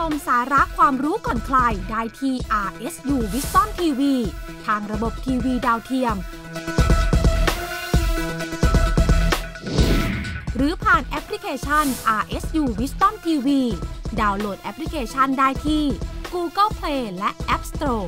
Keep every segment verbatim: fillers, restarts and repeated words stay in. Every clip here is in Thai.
มสาระความรู้ก่อนใครได้ที่ อาร์ เอส ยู Wisdom ที วี ทางระบบทีวีดาวเทียมหรือผ่านแอปพลิเคชัน อาร์ เอส ยู Wisdom ที วี ดาวน์โหลดแอปพลิเคชันได้ที่ Google Play และ App Store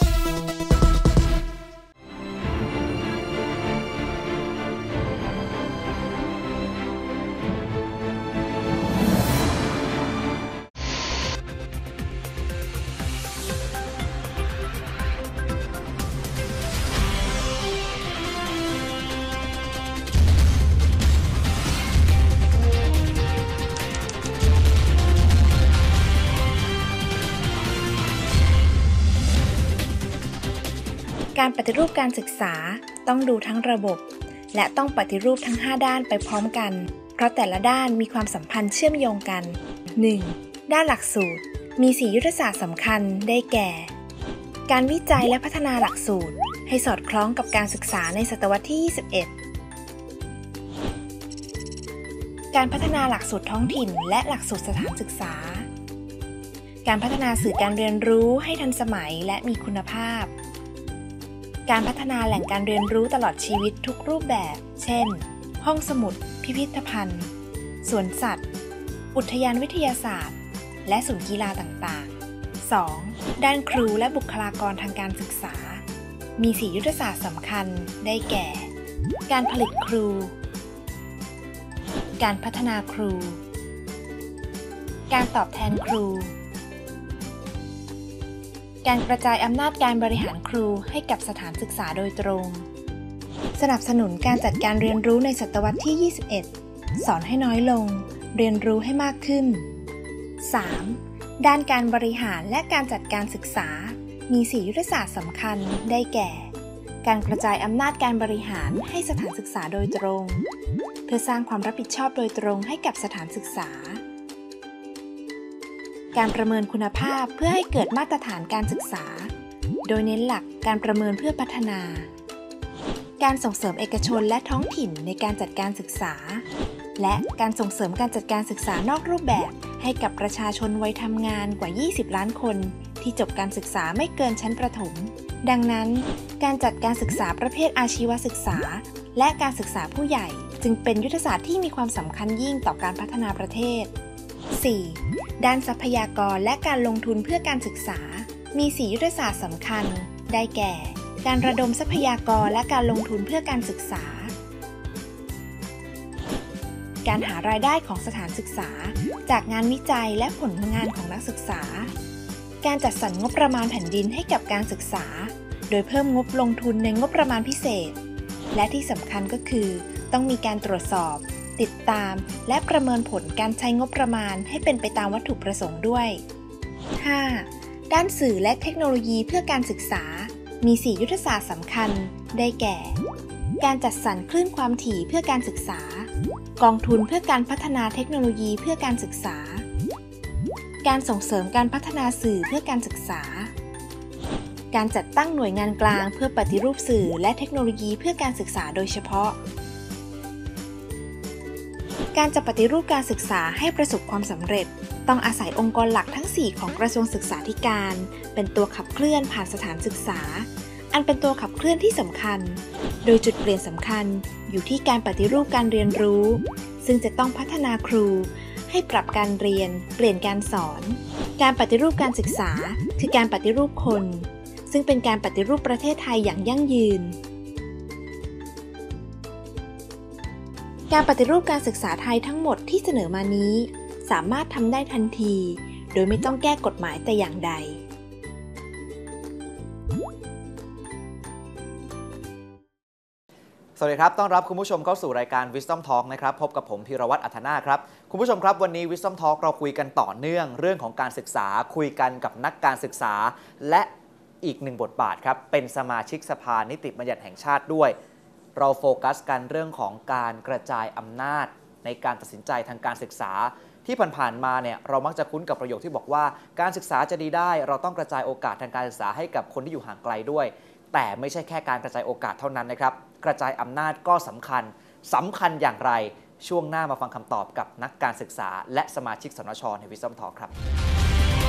การปฏิรูปการศึกษาต้องดูทั้งระบบและต้องปฏิรูปทั้งห้าด้านไปพร้อมกันเพราะแต่ละด้านมีความสัมพันธ์เชื่อมโยงกัน หนึ่ง ด้านหลักสูตรมีสี่ยุทธศาสตร์สำคัญได้แก่ การวิจัยและพัฒนาหลักสูตรให้สอดคล้องกับการศึกษาในศตวรรษที่ ยี่สิบเอ็ด การพัฒนาหลักสูตรท้องถิ่นและหลักสูตรสถานศึกษาการพัฒนาสื่อการเรียนรู้ให้ทันสมัยและมีคุณภาพการพัฒนาแหล่งการเรียนรู้ตลอดชีวิตทุกรูปแบบ เช่น ห้องสมุด พิพิธภัณฑ์ สวนสัตว์ อุทยานวิทยาศาสตร์ และศูนย์กีฬาต่างๆ สอง ด้านครูและบุคลากรทางการศึกษา มีสี่ยุทธศาสตร์สำคัญได้แก่ การผลิตครู การพัฒนาครู การตอบแทนครูการกระจายอำนาจการบริหารครูให้กับสถานศึกษาโดยตรงสนับสนุนการจัดการเรียนรู้ในศตวรรษที่ ยี่สิบเอ็ด สอนให้น้อยลงเรียนรู้ให้มากขึ้น สาม ด้านการบริหารและการจัดการศึกษามีสี่ยุทธศาสตร์สำคัญได้แก่ การกระจายอำนาจการบริหารให้สถานศึกษาโดยตรงเพื่อสร้างความรับผิดชอบโดยตรงให้กับสถานศึกษาการประเมินคุณภาพเพื่อให้เกิดมาตรฐานการศึกษาโดยเน้นหลักการประเมินเพื่อพัฒนาการส่งเสริมเอกชนและท้องถิ่นในการจัดการศึกษาและการส่งเสริมการจัดการศึกษานอกรูปแบบให้กับประชาชนวัยทำงานกว่ายี่สิบล้านคนที่จบการศึกษาไม่เกินชั้นประถมดังนั้นการจัดการศึกษาประเภทอาชีวศึกษาและการศึกษาผู้ใหญ่จึงเป็นยุทธศาสตร์ที่มีความสำคัญยิ่งต่อการพัฒนาประเทศสี่ ด้านทรัพยากรและการลงทุนเพื่อการศึกษามีสี่ยุทธศาสตร์สำคัญได้แก่ การระดมทรัพยากรและการลงทุนเพื่อการศึกษาการหารายได้ของสถานศึกษาจากงานวิจัยและผลงานของนักศึกษาการจัดสรรงบประมาณแผ่นดินให้กับการศึกษาโดยเพิ่มงบลงทุนในงบประมาณพิเศษและที่สำคัญก็คือต้องมีการตรวจสอบติดตามและประเมินผลการใช้งบประมาณให้เป็นไปตามวัตถุประสงค์ด้วย ห้า ด้านสื่อและเทคโนโลยีเพื่อการศึกษามีสี่ยุทธศาสตร์สำคัญได้แก่ การจัดสรรคลื่นความถี่เพื่อการศึกษากองทุนเพื่อการพัฒนาเทคโนโลยีเพื่อการศึกษาการส่งเสริมการพัฒนาสื่อเพื่อการศึกษาการจัดตั้งหน่วยงานกลางเพื่อปฏิรูปสื่อและเทคโนโลยีเพื่อการศึกษาโดยเฉพาะการจะปฏิรูปการศึกษาให้ประสบความสำเร็จต้องอาศัยองค์กรหลักทั้งสี่ของกระทรวงศึกษาธิการเป็นตัวขับเคลื่อนผ่านสถานศึกษาอันเป็นตัวขับเคลื่อนที่สำคัญโดยจุดเปลี่ยนสำคัญอยู่ที่การปฏิรูปการเรียนรู้ซึ่งจะต้องพัฒนาครูให้ปรับการเรียนเปลี่ยนการสอนการปฏิรูปการศึกษาคือการปฏิรูปคนซึ่งเป็นการปฏิรูปประเทศไทยอย่างยั่งยืนการปฏิรูปการศึกษาไทยทั้งหมดที่เสนอมานี้สามารถทำได้ทันทีโดยไม่ต้องแก้กฎหมายแต่อย่างใดสวัสดีครับต้อนรับคุณผู้ชมเข้าสู่รายการ Wisdom Talk นะครับพบกับผมพีรวัตรอัธนาครับคุณผู้ชมครับวันนี้ Wisdom Talk เราคุยกันต่อเนื่องเรื่องของการศึกษาคุยกันกับนักการศึกษาและอีกหนึ่งบทบาทครับเป็นสมาชิกสภานิติบัญญัติแห่งชาติด้วยเราโฟกัสกันเรื่องของการกระจายอำนาจในการตัดสินใจทางการศึกษาที่ผ่านๆมาเนี่ยเรามักจะคุ้นกับประโยคที่บอกว่าการศึกษาจะดีได้เราต้องกระจายโอกาสทางการศึกษาให้กับคนที่อยู่ห่างไกลด้วยแต่ไม่ใช่แค่การกระจายโอกาสเท่านั้นนะครับกระจายอำนาจก็สำคัญสำคัญอย่างไรช่วงหน้ามาฟังคำตอบกับนักการศึกษาและสมาชิกสนช.ใน Wisdom Talk ครับ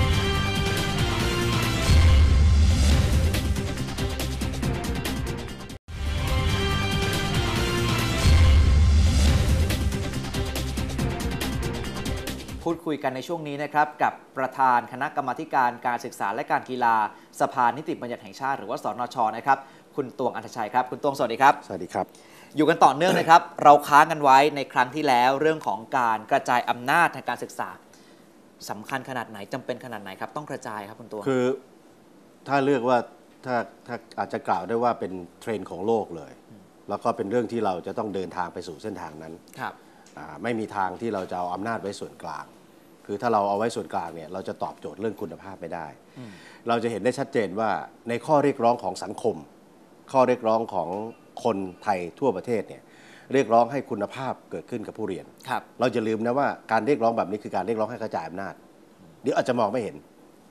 พูดคุยกันในช่วงนี้นะครับกับประธานคณะกรรมาธิการการศึกษาและการกีฬาสภานิติบัญญัติแห่งชาติหรือว่าสนช.นะครับคุณตวงอัธชัยครับคุณตวงสวัสดีครับสวัสดีครับอยู่กันต่อเนื่องนะครับ เราค้างกันไว้ในครั้งที่แล้วเรื่องของการกระจายอำนาจทางการศึกษาสำคัญขนาดไหนจำเป็นขนาดไหนครับต้องกระจายครับคุณตวงคือถ้าเลือกว่าถ้าถ้าอาจจะกล่าวได้ว่าเป็นเทรนด์ของโลกเลยแล้วก็เป็นเรื่องที่เราจะต้องเดินทางไปสู่เส้นทางนั้นครับไม่มีทางที่เราจะเอาอำนาจไว้ส่วนกลางคือถ้าเราเอาไว้ส่วนกลางเนี่ยเราจะตอบโจทย์เรื่องคุณภาพไม่ได้เราจะเห็นได้ชัดเจนว่าในข้อเรียกร้องของสังคมข้อเรียกร้องของคนไทยทั่วประเทศเนี่ยเรียกร้องให้คุณภาพเกิดขึ้นกับผู้เรียนเราจะลืมนะว่าการเรียกร้องแบบนี้คือการเรียกร้องให้กระจายอำนาจเดี๋ยวอาจจะมองไม่เห็น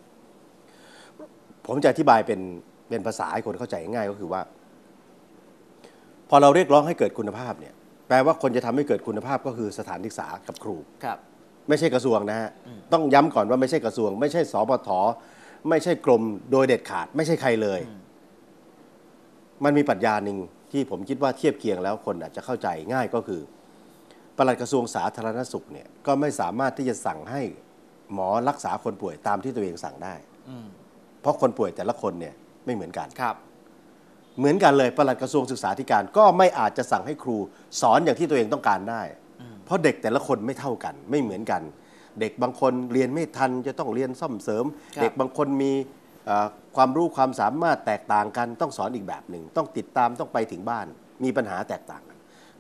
ผมจะอธิบายเป็นเป็นภาษาให้คนเข้าใจง่ายก็คือว่าพอเราเรียกร้องให้เกิดคุณภาพเนี่ยแปลว่าคนจะทำให้เกิดคุณภาพก็คือสถานศึกษากับครูครับไม่ใช่กระทรวงนะฮะต้องย้ำก่อนว่าไม่ใช่กระทรวงไม่ใช่สปท.ไม่ใช่กรมโดยเด็ดขาดไม่ใช่ใครเลยมันมีปรัชญาหนึ่งที่ผมคิดว่าเทียบเคียงแล้วคนอาจจะเข้าใจง่ายก็คือปลัดกระทรวงสาธารณสุขเนี่ยก็ไม่สามารถที่จะสั่งให้หมอรักษาคนป่วยตามที่ตัวเองสั่งได้เพราะคนป่วยแต่ละคนเนี่ยไม่เหมือนกันครับเหมือนกันเลยปลัดกระทรวงศึกษาธิการก็ไม่อาจจะสั่งให้ครูสอนอย่างที่ตัวเองต้องการได้เพราะเด็กแต่ละคนไม่เท่ากันไม่เหมือนกันเด็กบางคนเรียนไม่ทันจะต้องเรียนซ่อมเสริมเด็กบางคนมีความรู้ความสามารถแตกต่างกันต้องสอนอีกแบบหนึ่งต้องติดตามต้องไปถึงบ้านมีปัญหาแตกต่างกัน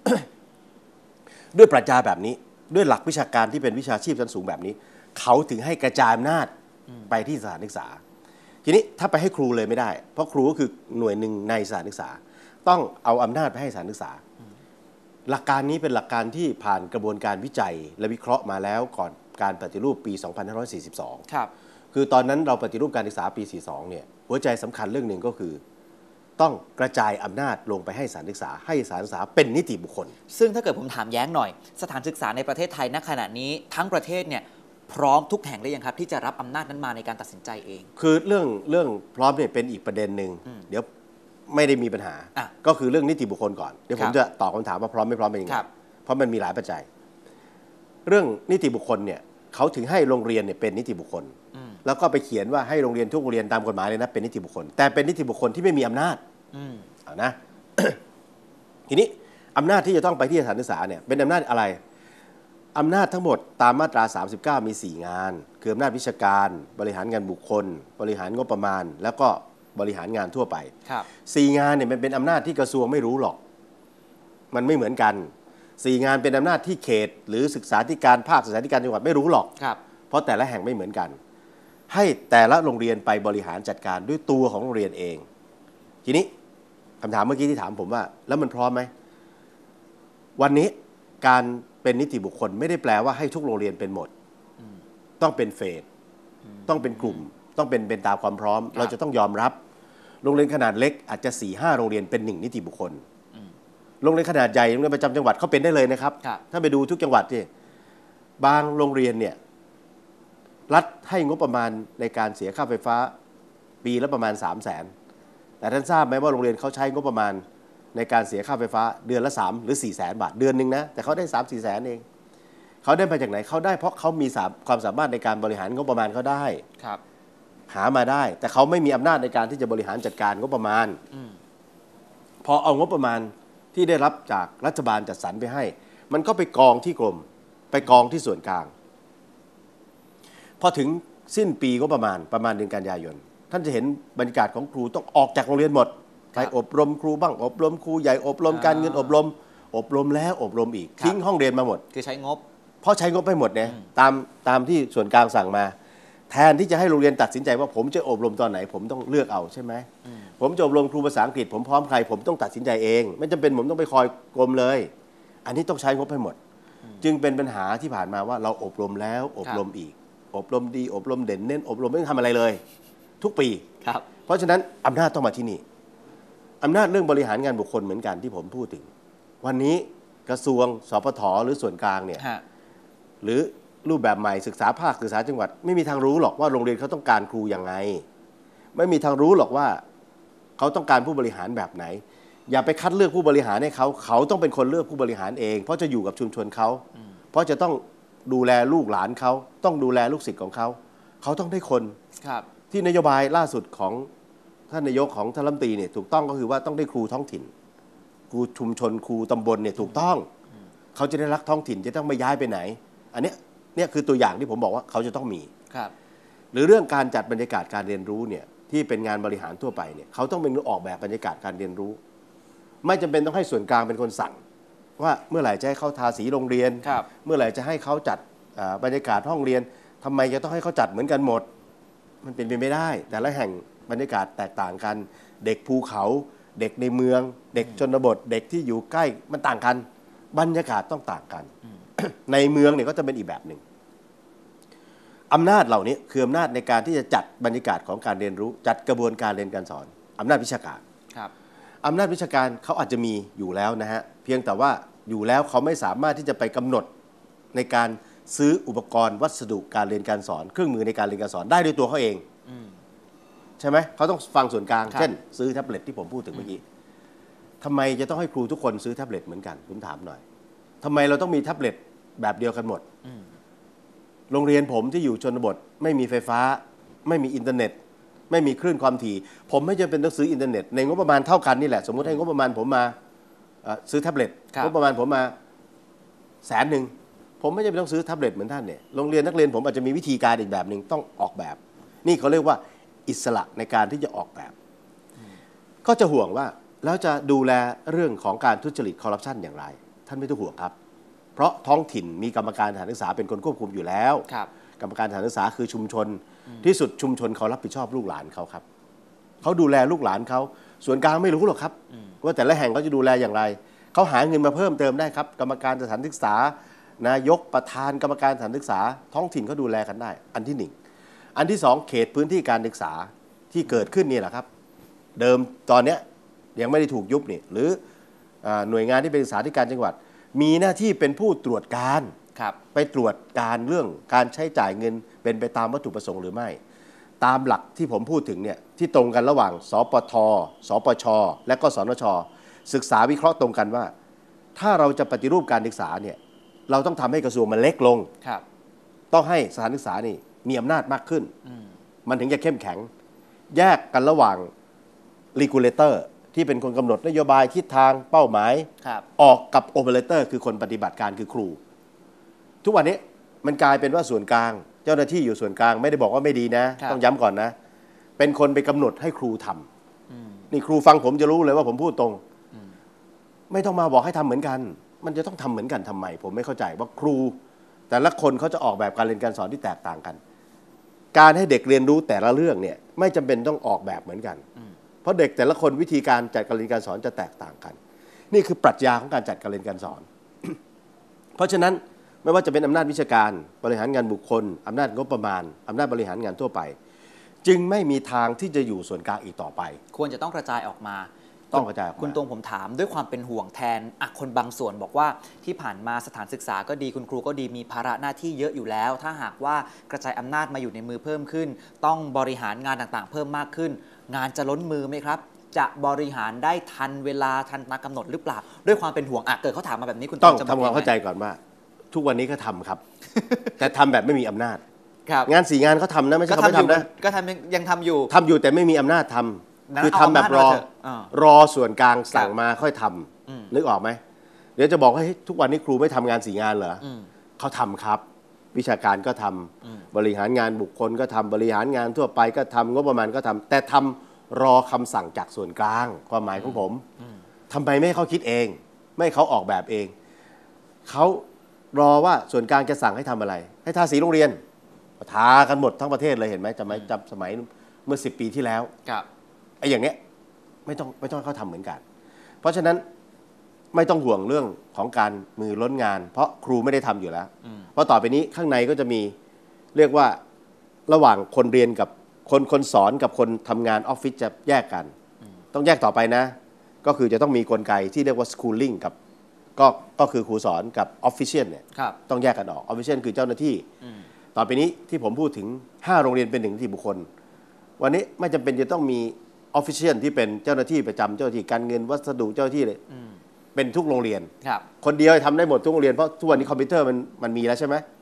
ด้วยปรัชญาแบบนี้ด้วยหลักวิชาการที่เป็นวิชาชีพชั้นสูงแบบนี้เขาถึงให้กระจายอำนาจไปที่สถานศึกษาทีนี้ถ้าไปให้ครูเลยไม่ได้เพราะครูก็คือหน่วยหนึ่งในสถานศึกษาต้องเอาอำนาจไปให้สถานศึกษาหลักการนี้เป็นหลักการที่ผ่านกระบวนการวิจัยและวิเคราะห์มาแล้วก่อนการปฏิรูปปีสองพันห้าร้อยสี่สิบสองครับคือตอนนั้นเราปฏิรูปการศึกษาปีสี่สิบสองเนี่ยหัวใจสำคัญเรื่องหนึ่งก็คือต้องกระจายอำนาจลงไปให้สถานศึกษาให้สถานศึกษาเป็นนิติบุคคลซึ่งถ้าเกิดผมถามแย้งหน่อยสถานศึกษาในประเทศไทยณขณะนี้ทั้งประเทศเนี่ยพร้อมทุกแห่งหรือยังครับที่จะรับอำนาจนั้นมาในการตัดสินใจเองคือเรื่องเรื่องพร้อมเนี่ยเป็นอีกประเด็นหนึ่งเดี๋ยวไม่ได้มีปัญหาก็คือเรื่องนิติบุคคลก่อนเดี๋ยวผมจะตอบคำถามว่าพร้อมไม่พร้อมเป็นยังไงเพราะมันมีหลายปัจจัยเรื่องนิติบุคคลเนี่ยเขาถึงให้โรงเรียนเนี่ยเป็นนิติบุคคลแล้วก็ไปเขียนว่าให้โรงเรียนทุกโรงเรียนตามกฎหมายเลยนะเป็นนิติบุคคลแต่เป็นนิติบุคคลที่ไม่มีอำนาจเอานะ ทีนี้อำนาจที่จะต้องไปที่สถานศึกษาเนี่ยเป็นอำนาจอะไรอำนาจทั้งหมดตามมาตราสามสิบเก้ามีสี่งานคืออำนาจวิชาการบริหารงานบุคคลบริหารงบประมาณแล้วก็บริหารงานทั่วไปสี่งานเนี่ยมันเป็นอำนาจที่กระทรวงไม่รู้หรอกมันไม่เหมือนกันสี่งานเป็นอำนาจที่เขตหรือศึกษาธิการภาคศึกษาธิการจังหวัดไม่รู้หรอกเพราะแต่ละแห่งไม่เหมือนกันให้แต่ละโรงเรียนไปบริหารจัดการด้วยตัวของโรงเรียนเองทีนี้คำถามเมื่อกี้ที่ถามผมว่าแล้วมันพร้อมไหมวันนี้การเป็นนิติบุคคลไม่ได้แปลว่าให้ทุกโรงเรียนเป็นหมดต้องเป็นเฟสต้องเป็นกลุ่มต้องเป็นเป็นตามความพร้อมเราจะต้องยอมรับโรงเรียนขนาดเล็กอาจจะสี่ห้าโรงเรียนเป็นหนึ่งนิติบุคคลโรงเรียนขนาดใหญ่โรงเรียนประจำจังหวัดเขาเป็นได้เลยนะครับถ้าไปดูทุกจังหวัดที่บางโรงเรียนเนี่ยรัฐให้งบประมาณในการเสียค่าไฟฟ้าปีละประมาณสามแสนแต่ท่านทราบไหมว่าโรงเรียนเขาใช้งบประมาณในการเสียค่าไฟฟ้าเดือนละสามหรือสี่แสนบาทเดือนนึงนะแต่เขาได้สามสี่แสนเองเขาได้มาจากไหนเขาได้เพราะเขามีความสามารถในการบริหารงบประมาณเขาได้ครับหามาได้แต่เขาไม่มีอำนาจในการที่จะบริหารจัดการงบประมาณพอเอางบประมาณที่ได้รับจากรัฐบาลจัดสรรไปให้มันก็ไปกองที่กรมไปกองที่ส่วนกลางพอถึงสิ้นปีก็ประมาณประมาณเดือนกันยายนท่านจะเห็นบรรยากาศของครูต้องออกจากโรงเรียนหมดไปอบรมครูบ้างอบรมครูใหญ่อบรมการเงินอบรมอบรมแล้วอบรมอีกทิ้งห้องเรียนมาหมดคือใช้งบเพราะใช้งบไปหมดเนี่ยตามตามที่ส่วนกลางสั่งมาแทนที่จะให้โรงเรียนตัดสินใจว่าผมจะอบรมตอนไหนผมต้องเลือกเอาใช่ไหมผมจะอบรมครูภาษาอังกฤษผมพร้อมใครผมต้องตัดสินใจเองไม่จำเป็นผมต้องไปคอยกรมเลยอันนี้ต้องใช้งบให้หมดจึงเป็นปัญหาที่ผ่านมาว่าเราอบรมแล้วอบรมอีกอบรมดีอบรมเด่นเน้นอบรมไม่ทำอะไรเลยทุกปีเพราะฉะนั้นอำนาจต้องมาที่นี่อำนาจเรื่องบริหารงานบุคคลเหมือนกันที่ผมพูดถึงวันนี้กระทรวงสปท.หรือส่วนกลางเนี่ยหรือรูปแบบใหม่ศึกษาภาคศึกษาจังหวัดไม่มีทางรู้หรอกว่าโรงเรียนเขาต้องการครูยังไงไม่มีทางรู้หรอกว่าเขาต้องการผู้บริหารแบบไหนอย่าไปคัดเลือกผู้บริหารให้เขาเขาต้องเป็นคนเลือกผู้บริหารเองเพราะจะอยู่กับชุมชนเขาเพราะจะต้องดูแลลูกหลานเขาต้องดูแลลูกศิษย์ของเขาเขาต้องได้คนครับที่นโยบายล่าสุดของท่านนายกของท่านรัฐมนตรีเนี่ยถูกต้องก็คือว่าต้องได้ครูท้องถิ่นครูชุมชนครูตำบลเนี่ยถูกต้องเขาจะได้รักท้องถิ่นจะต้องไม่ย้ายไปไหนอันนี้เนี่ยคือตัวอย่างที่ผมบอกว่าเขาจะต้องมีครับหรือเรื่องการจัดบรรยากาศการเรียนรู้เนี่ยที่เป็นงานบริหารทั่วไปเนี่ยเขาต้องเป็นออกแบบบรรยากาศการเรียนรู้ไม่จำเป็นต้องให้ส่วนกลางเป็นคนสั่งว่าเมื่อไหร่จะให้เขาทาสีโรงเรียนเมื่อไหร่จะให้เขาจัดบรรยากาศห้องเรียนทำไมจะต้องให้เขาจัดเหมือนกันหมดมันเป็นไปไม่ได้แต่ละแห่งบรรยากาศแตกต่างกันเด็กภูเขาเด็กในเมืองเด็กชนบทเด็กที่อยู่ใกล้มันต่างกันบรรยากาศต้องต่างกัน ในเมืองเนี่ยก็จะเป็นอีกแบบหนึ่งอำนาจเหล่านี้คืออำนาจในการที่จะจัดบรรยากาศของการเรียนรู้จัดกระบวนการเรียนการสอนอำนาจวิชาการครับอำนาจวิชาการเขาอาจจะมีอยู่แล้วนะฮะเพียงแต่ว่าอยู่แล้วเขาไม่สามารถที่จะไปกำหนดในการซื้ออุปกรณ์วัสดุการเรียนการสอนเครื่องมือในการเรียนการสอนได้ด้วยตัวเขาเองใช่ไหมเขาต้องฟังส่วนกลางเช่นซื้อแท็บเล็ตที่ผมพูดถึงเมื่อกี้ทำไมจะต้องให้ครูทุกคนซื้อแท็บเล็ตเหมือนกันผมถามหน่อยทำไมเราต้องมีแท็บเล็ตแบบเดียวกันหมดโรงเรียนผมที่อยู่ชนบทไม่มีไฟฟ้าไม่มีอินเทอร์เน็ตไม่มีคลื่นความถี่ผมไม่จำเป็นต้องซื้ออินเทอร์เน็ตในงบประมาณเท่ากันนี่แหละสมมติให้งบประมาณผมมาซื้อแท็บเล็ตงบประมาณผมมาแสนหนึ่งผมไม่จำเป็นต้องซื้อแท็บเล็ตเหมือนท่านเนี่ยโรงเรียนนักเรียนผมอาจจะมีวิธีการอีกแบบหนึ่งต้องออกแบบนี่เขาเรียกว่าอิสระในการที่จะออกแบบก็จะห่วงว่าแล้วจะดูแลเรื่องของการทุจริตคอร์รัปชันอย่างไรท่านไม่ต้องห่วงครับเพราะท้องถิ่นมีกรรมการสถานศึกษาเป็นคนควบคุมอยู่แล้วกรรมการสถานศึกษาคือชุมชนที่สุดชุมชนเขารับผิดชอบลูกหลานเขาครับเขาดูแลลูกหลานเขาส่วนกลางไม่รู้หรอกครับว่าแต่ละแห่งเขาจะดูแลอย่างไรเขาหาเงินมาเพิ่มเติมได้ครับกรรมการสถานศึกษานายกประธานกรรมการสถานศึกษาท้องถิ่นเขาดูแลกันได้อันที่หนึ่งอันที่สองเขตพื้นที่การศึกษาที่เกิดขึ้นนี่แหละครับเดิมตอนนี้ยังไม่ได้ถูกยุบนี่หรือหน่วยงานที่เป็นศึกษาธิการจังหวัดมีหน้าที่เป็นผู้ตรวจการไปตรวจการเรื่องการใช้จ่ายเงินเป็นไปตามวัตถุประสงค์หรือไม่ตามหลักที่ผมพูดถึงเนี่ยที่ตรงกันระหว่างสปทสปชและก็สนชศึกษาวิเคราะห์ตรงกันว่าถ้าเราจะปฏิรูปการศึกษาเนี่ยเราต้องทำให้กระทรวงมันเล็กลงต้องให้สถานศึกษานี่มีอำนาจมากขึ้นมันถึงจะเข้มแข็งแยกกันระหว่าง regulator ที่เป็นคนกำหนดนโยบายทิศทางเป้าหมายออกกับ operator คือคนปฏิบัติการคือครูทุกวันนี้มันกลายเป็นว่าส่วนกลางเจ้าหน้าที่อยู่ส่วนกลางไม่ได้บอกว่าไม่ดีนะต้องย้ำก่อนนะเป็นคนไปกำหนดให้ครูทำนี่ครูฟังผมจะรู้เลยว่าผมพูดตรงไม่ต้องมาบอกให้ทำเหมือนกันมันจะต้องทำเหมือนกันทำไมผมไม่เข้าใจว่าครูแต่ละคนเขาจะออกแบบการเรียนการสอนที่แตกต่างกันการให้เด็กเรียนรู้แต่ละเรื่องเนี่ยไม่จำเป็นต้องออกแบบเหมือนกันเพราะเด็กแต่ละคนวิธีการจัดการเรียนการสอนจะแตกต่างกันนี่คือปรัชญาของการจัดการเรียนการสอน เพราะฉะนั้นไม่ว่าจะเป็นอำนาจวิชาการบริหารงานบุคคลอำนาจงบประมาณอำนาจบริหารงานทั่วไปจึงไม่มีทางที่จะอยู่ส่วนกลางอีกต่อไปควรจะต้องกระจายออกมาต้องกระจายออกมาคุณตรงผมถามด้วยความเป็นห่วงแทนคนบางส่วนบอกว่าที่ผ่านมาสถานศึกษาก็ดีคุณครูก็ดีมีภาระหน้าที่เยอะอยู่แล้วถ้าหากว่ากระจายอำนาจมาอยู่ในมือเพิ่มขึ้นต้องบริหารงานต่างๆเพิ่มมากขึ้นงานจะล้นมือไหมครับจะบริหารได้ทันเวลาทันตามกำหนดหรือเปล่าด้วยความเป็นห่วงอ่ะเกิดเขาถามมาแบบนี้คุณต้องทำความเข้าใจก่อนว่าทุกวันนี้ก็ทำครับ แต่ทำแบบไม่มีอำนาจงานสี่งานเขาทำนะไม่ใช่เขาไม่ทำนะก็ทำยังทำอยู่ทำอยู่แต่ไม่มีอำนาจทำคือทำแบบรอรอส่วนกลางสั่งมาค่อยทำนึกออกไหมเดี๋ยวจะบอกว่าทุกวันนี้ครูไม่ทำงานสี่งานเหรอเขาทำครับวิชาการก็ทำบริหารงานบุคคลก็ทำบริหารงานทั่วไปก็ทำงบประมาณก็ทำแต่ทำรอคำสั่งจากส่วนกลางความหมายของผมทำไมไม่ให้เขาคิดเองไม่ให้เขาออกแบบเองเขารอว่าส่วนกลางจะสั่งให้ทำอะไรให้ทาสีโรงเรียนทากันหมดทั้งประเทศเลยเห็นไหมจำไหมจำสมัยเมื่อสิบปีที่แล้วไอ้อย่างเนี้ยไม่ต้องไม่ต้องเขาทำเหมือนกันเพราะฉะนั้นไม่ต้องห่วงเรื่องของการมือล้นงานเพราะครูไม่ได้ทำอยู่แล้วเพราะต่อไปนี้ข้างในก็จะมีเรียกว่าระหว่างคนเรียนกับคนคนสอนกับคนทำงานออฟฟิศจะแยกกันต้องแยกต่อไปนะก็คือจะต้องมีกลไกที่เรียกว่า schooling กับก็ก็คือครูสอนกับออฟฟิเชียลเนี่ยต้องแยกกันออกออฟฟิเชียลคือเจ้าหน้าที่ต่อไปนี้ที่ผมพูดถึงห้าโรงเรียนเป็นหนึ่งนิติบุคคลวันนี้ไม่จำเป็นจะต้องมีออฟฟิเชียลที่เป็นเจ้าหน้าที่ประจำเจ้าหน้าที่การเงินวัสดุเจ้าหน้าที่เลยเป็นทุกโรงเรียนคนเดียวทำได้หมดทุกโรงเรียนเพราะทุกวันนี้คอมพิวเตอร์มันมันมีแล้วใช่ไหม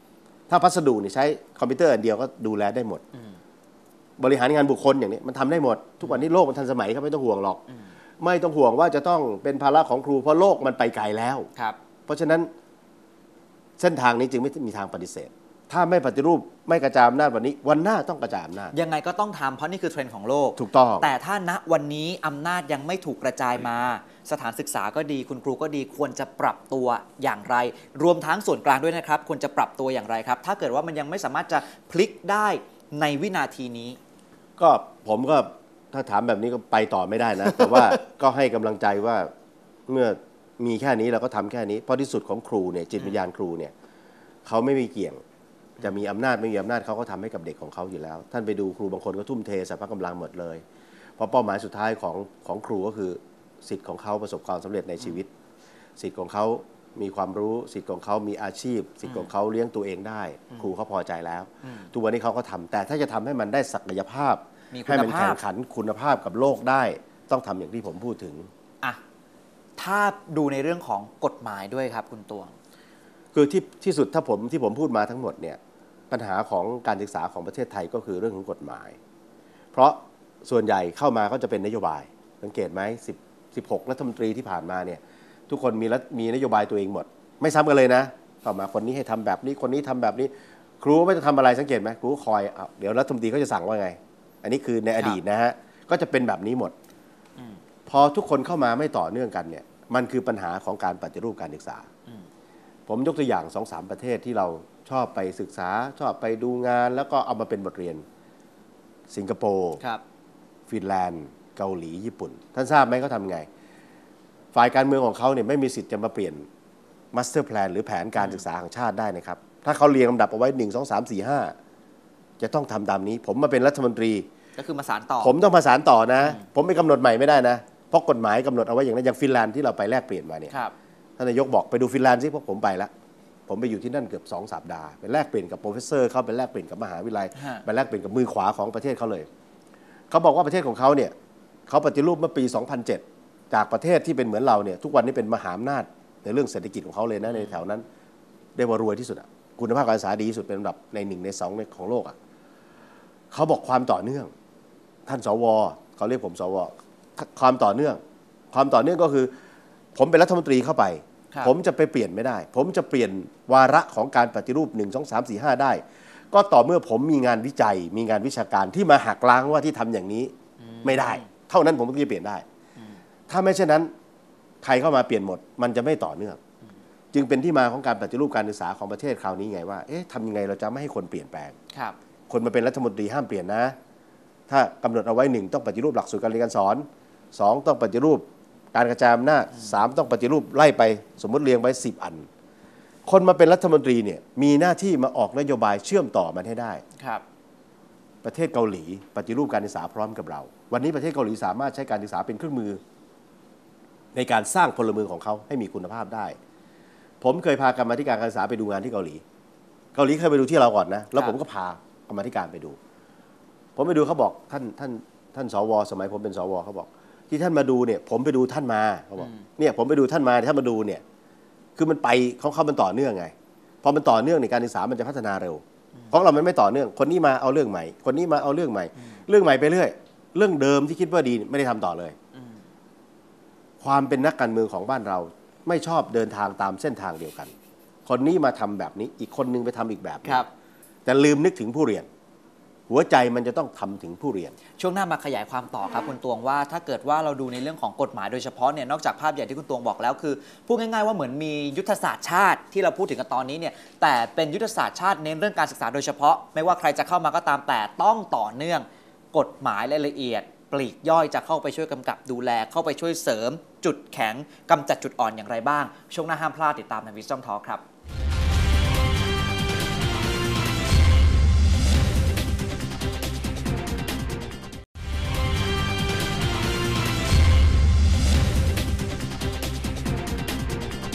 ถ้าพัสดุนี่ใช้คอมพิวเตอร์อันเดียวก็ดูแลได้หมดบริหารงานบุคคลอย่างนี้มันทำได้หมดทุกวันนี้โลกมันทันสมัยครับไม่ต้องห่วงหรอกไม่ต้องห่วงว่าจะต้องเป็นภาระของครูเพราะโลกมันไปไกลแล้วเพราะฉะนั้นเส้นทางนี้จึงไม่มีทางปฏิเสธถ้าไม่ปฏิรูปไม่กระจายอำนาจวันนี้วันหน้าต้องกระจายอำนาจยังไงก็ต้องทำเพราะนี่คือเทรนด์ของโลกถูกต้องแต่ถ้าณวันนี้อำนาจยังไม่ถูกกระจายมาสถานศึกษาก็ดีคุณครูก็ดีควรจะปรับตัวอย่างไรรวมทั้งส่วนกลางด้วยนะครับควรจะปรับตัวอย่างไรครับถ้าเกิดว่ามันยังไม่สามารถจะพลิกได้ในวินาทีนี้ก็ผมก็ถ้าถามแบบนี้ก็ไปต่อไม่ได้นะ แต่ว่าก็ให้กำลังใจว่าเมื่อมีแค่นี้เราก็ทำแค่นี้เพราะที่สุดของครูเนี่ยจิตวิญญาณครูเนี่ยเขาไม่มีเกี่ยงจะมีอำนาจไม่มีอำนาจเขาก็ทำให้กับเด็กของเขาอยู่แล้วท่านไปดูครูบางคนก็ทุ่มเทสรรพกำลังหมดเลยเพราะเป้าหมายสุดท้ายของของครูก็คือสิทธิ์ของเขาประสบความสำเร็จในชีวิตสิทธิ์ของเขามีความรู้สิทธิ์ของเขามีอาชีพสิทธิ์ของเขาเลี้ยงตัวเองได้ครูเขาพอใจแล้วทุกวันนี้เขาก็ทำแต่ถ้าจะทำให้มันได้ศักยภาพให้มันแข่งขันคุณภาพกับโลกได้ต้องทำอย่างที่ผมพูดถึงอ่ะถ้าดูในเรื่องของกฎหมายด้วยครับคุณตวงคือที่ที่สุดถ้าผมที่ผมพูดมาทั้งหมดเนี่ยปัญหาของการศึกษาของประเทศไทยก็คือเรื่องของกฎหมายเพราะส่วนใหญ่เข้ามาก็จะเป็นนโยบายสังเกตไหมสิบ สิบหกรัฐมนตรีที่ผ่านมาเนี่ยทุกคนมีมีนโยบายตัวเองหมดไม่ซ้ำกันเลยนะต่อมาคนนี้ให้ทำแบบนี้คนนี้ทำแบบนี้ครูไม่ต้องทำอะไรสังเกตไหมครูคอยเดี๋ยวรัฐมนตรีเขาจะสั่งว่าไงอันนี้คือในอดีตนะฮะก็จะเป็นแบบนี้หมดพอทุกคนเข้ามาไม่ต่อเนื่องกันเนี่ยมันคือปัญหาของการปฏิรูปการศึกษาผมยกตัวอย่าง สองสาม ประเทศที่เราชอบไปศึกษาชอบไปดูงานแล้วก็เอามาเป็นบทเรียนสิงคโปร์ฟินแลนด์เกาหลีญี่ปุ่นท่านทราบไหมเขาทำไงฝ่ายการเมืองของเขาเนี่ยไม่มีสิทธิ์จะมาเปลี่ยนมาสเตอร์แพลนหรือแผนการศึกษาแห่งชาติได้นะครับถ้าเขาเรียงลำดับเอาไว้หนึ่ง สอง สาม สี่ ห้าจะต้องทำตามนี้ผมมาเป็นรัฐมนตรีก็คือมาสานต่อผมต้องมาสานต่อนะผมไปกำหนดใหม่ไม่ได้นะเพราะกฎหมายกำหนดเอาไว้อย่างนั้นอย่างฟินแลนด์ที่เราไปแลกเปลี่ยนมาเนี่ยท่านนายกบอกไปดูฟินแลนด์สิพวกผมไปแล้วผมไปอยู่ที่นั่นเกือบสองสัปดาห์ไปแลกเปลี่ยนกับโปรเฟสเซอร์เขาไปแลกเปลี่ยนกับมหาวิทยาลัยไปแลกเปลี่ยนกับมือขวาของประเทศเขาเลยเขาบอกว่าประเทศของเขาเนี่ยเขาปฏิรูปเมื่อปีสองพันเจ็ดจากประเทศที่เป็นเหมือนเราเนี่ยทุกวันนี้เป็นมหาอำนาจในเรื่องเศรษฐกิจของเขาเลยนะในแถวนั้นได้ว่ารวยที่สุดอะคุณภาพการศึกษาดีที่สุดเป็นอันดับในหนึ่งในสองของโลกอะเขาบอกความต่อเนื่องท่านสวเขาเรียกผมสวความต่อเนื่องความต่อเนื่องก็คือผมเป็นรัฐมนตรีเข้าไปผมจะไปเปลี่ยนไม่ได้ผมจะเปลี่ยนวาระของการปฏิรูปหนึ่ง สอง สาม สี่ ห้าได้ก็ต่อเมื่อผมมีงานวิจัยมีงานวิชาการที่มาหักล้างว่าที่ทำอย่างนี้ไม่ได้เท่านั้นผมถึงจะเปลี่ยนได้ถ้าไม่เช่นนั้นใครเข้ามาเปลี่ยนหมดมันจะไม่ต่อเนื่องจึงเป็นที่มาของการปฏิรูปการศึกษาของประเทศคราวนี้ไงว่าเอ๊ะทำยังไงเราจะไม่ให้คนเปลี่ยนแปลงคนมาเป็นรัฐมนตรีห้ามเปลี่ยนนะถ้ากำหนดเอาไว้หนึ่งต้องปฏิรูปหลักสูตรการเรียนการสอนสองต้องปฏิรูปการกระจายอำนาจสามต้องปฏิรูปไล่ไปสมมติเรียงไว้สิบอันคนมาเป็นรัฐมนตรีเนี่ยมีหน้าที่มาออกนโยบายเชื่อมต่อมันให้ได้ครับประเทศเกาหลีปฏิรูปการศึกษาพร้อมกับเราวันนี้ประเทศเกาหลีสามารถใช้การศึกษาเป็นเครื่องมือในการสร้างพลเมืองของเขาให้มีคุณภาพได้ผมเคยพากรรมาธิการการศึกษาไปดูงานที่เกาหลีเกาหลีเคยไปดูที่เราก่อนนะแล้วผมก็พากรรมาธิการไปดูผมไปดูเขาบอกท่านท่านท่านสวสมัยผมเป็นสวเขาบอกที่ท่านมาดูเนี่ยผมไปดูท่านมาเขาบอกเนี่ยผมไปดูท่านมาท่านมาดูเนี่ยคือมันไปของเขามันต่อเนื่องไงพอมันต่อเนื่องในการศึกษามันจะพัฒนาเร็วของเรามันไม่ต่อเนื่องคนนี้มาเอาเรื่องใหม่คนนี้มาเอาเรื่องใหม่เรื่องใหม่ไปเรื่อยเรื่องเดิมที่คิดว่าดีไม่ได้ทำต่อเลยความเป็นนักการเมืองของบ้านเราไม่ชอบเดินทางตามเส้นทางเดียวกันคนนี้มาทำแบบนี้อีกคนนึงไปทำอีกแบบนึงแต่ลืมนึกถึงผู้เรียนหัวใจมันจะต้องทำถึงผู้เรียนช่วงหน้ามาขยายความต่อครับคุณตวงว่าถ้าเกิดว่าเราดูในเรื่องของกฎหมายโดยเฉพาะเนี่ยนอกจากภาพใหญ่ที่คุณตวงบอกแล้วคือพูดง่ายๆว่าเหมือนมียุทธศาสตร์ชาติที่เราพูดถึงกันตอนนี้เนี่ยแต่เป็นยุทธศาสตร์ชาติเน้นเรื่องการศึกษาโดยเฉพาะไม่ว่าใครจะเข้ามาก็ตามแต่ต้องต่อเนื่องกฎหมายรายละเอียดปลีกย่อยจะเข้าไปช่วยกำกับดูแลเข้าไปช่วยเสริมจุดแข็งกำจัดจุดอ่อนอย่างไรบ้างช่วงหน้าห้ามพลาดติดตามใน Wisdom Talk ครับก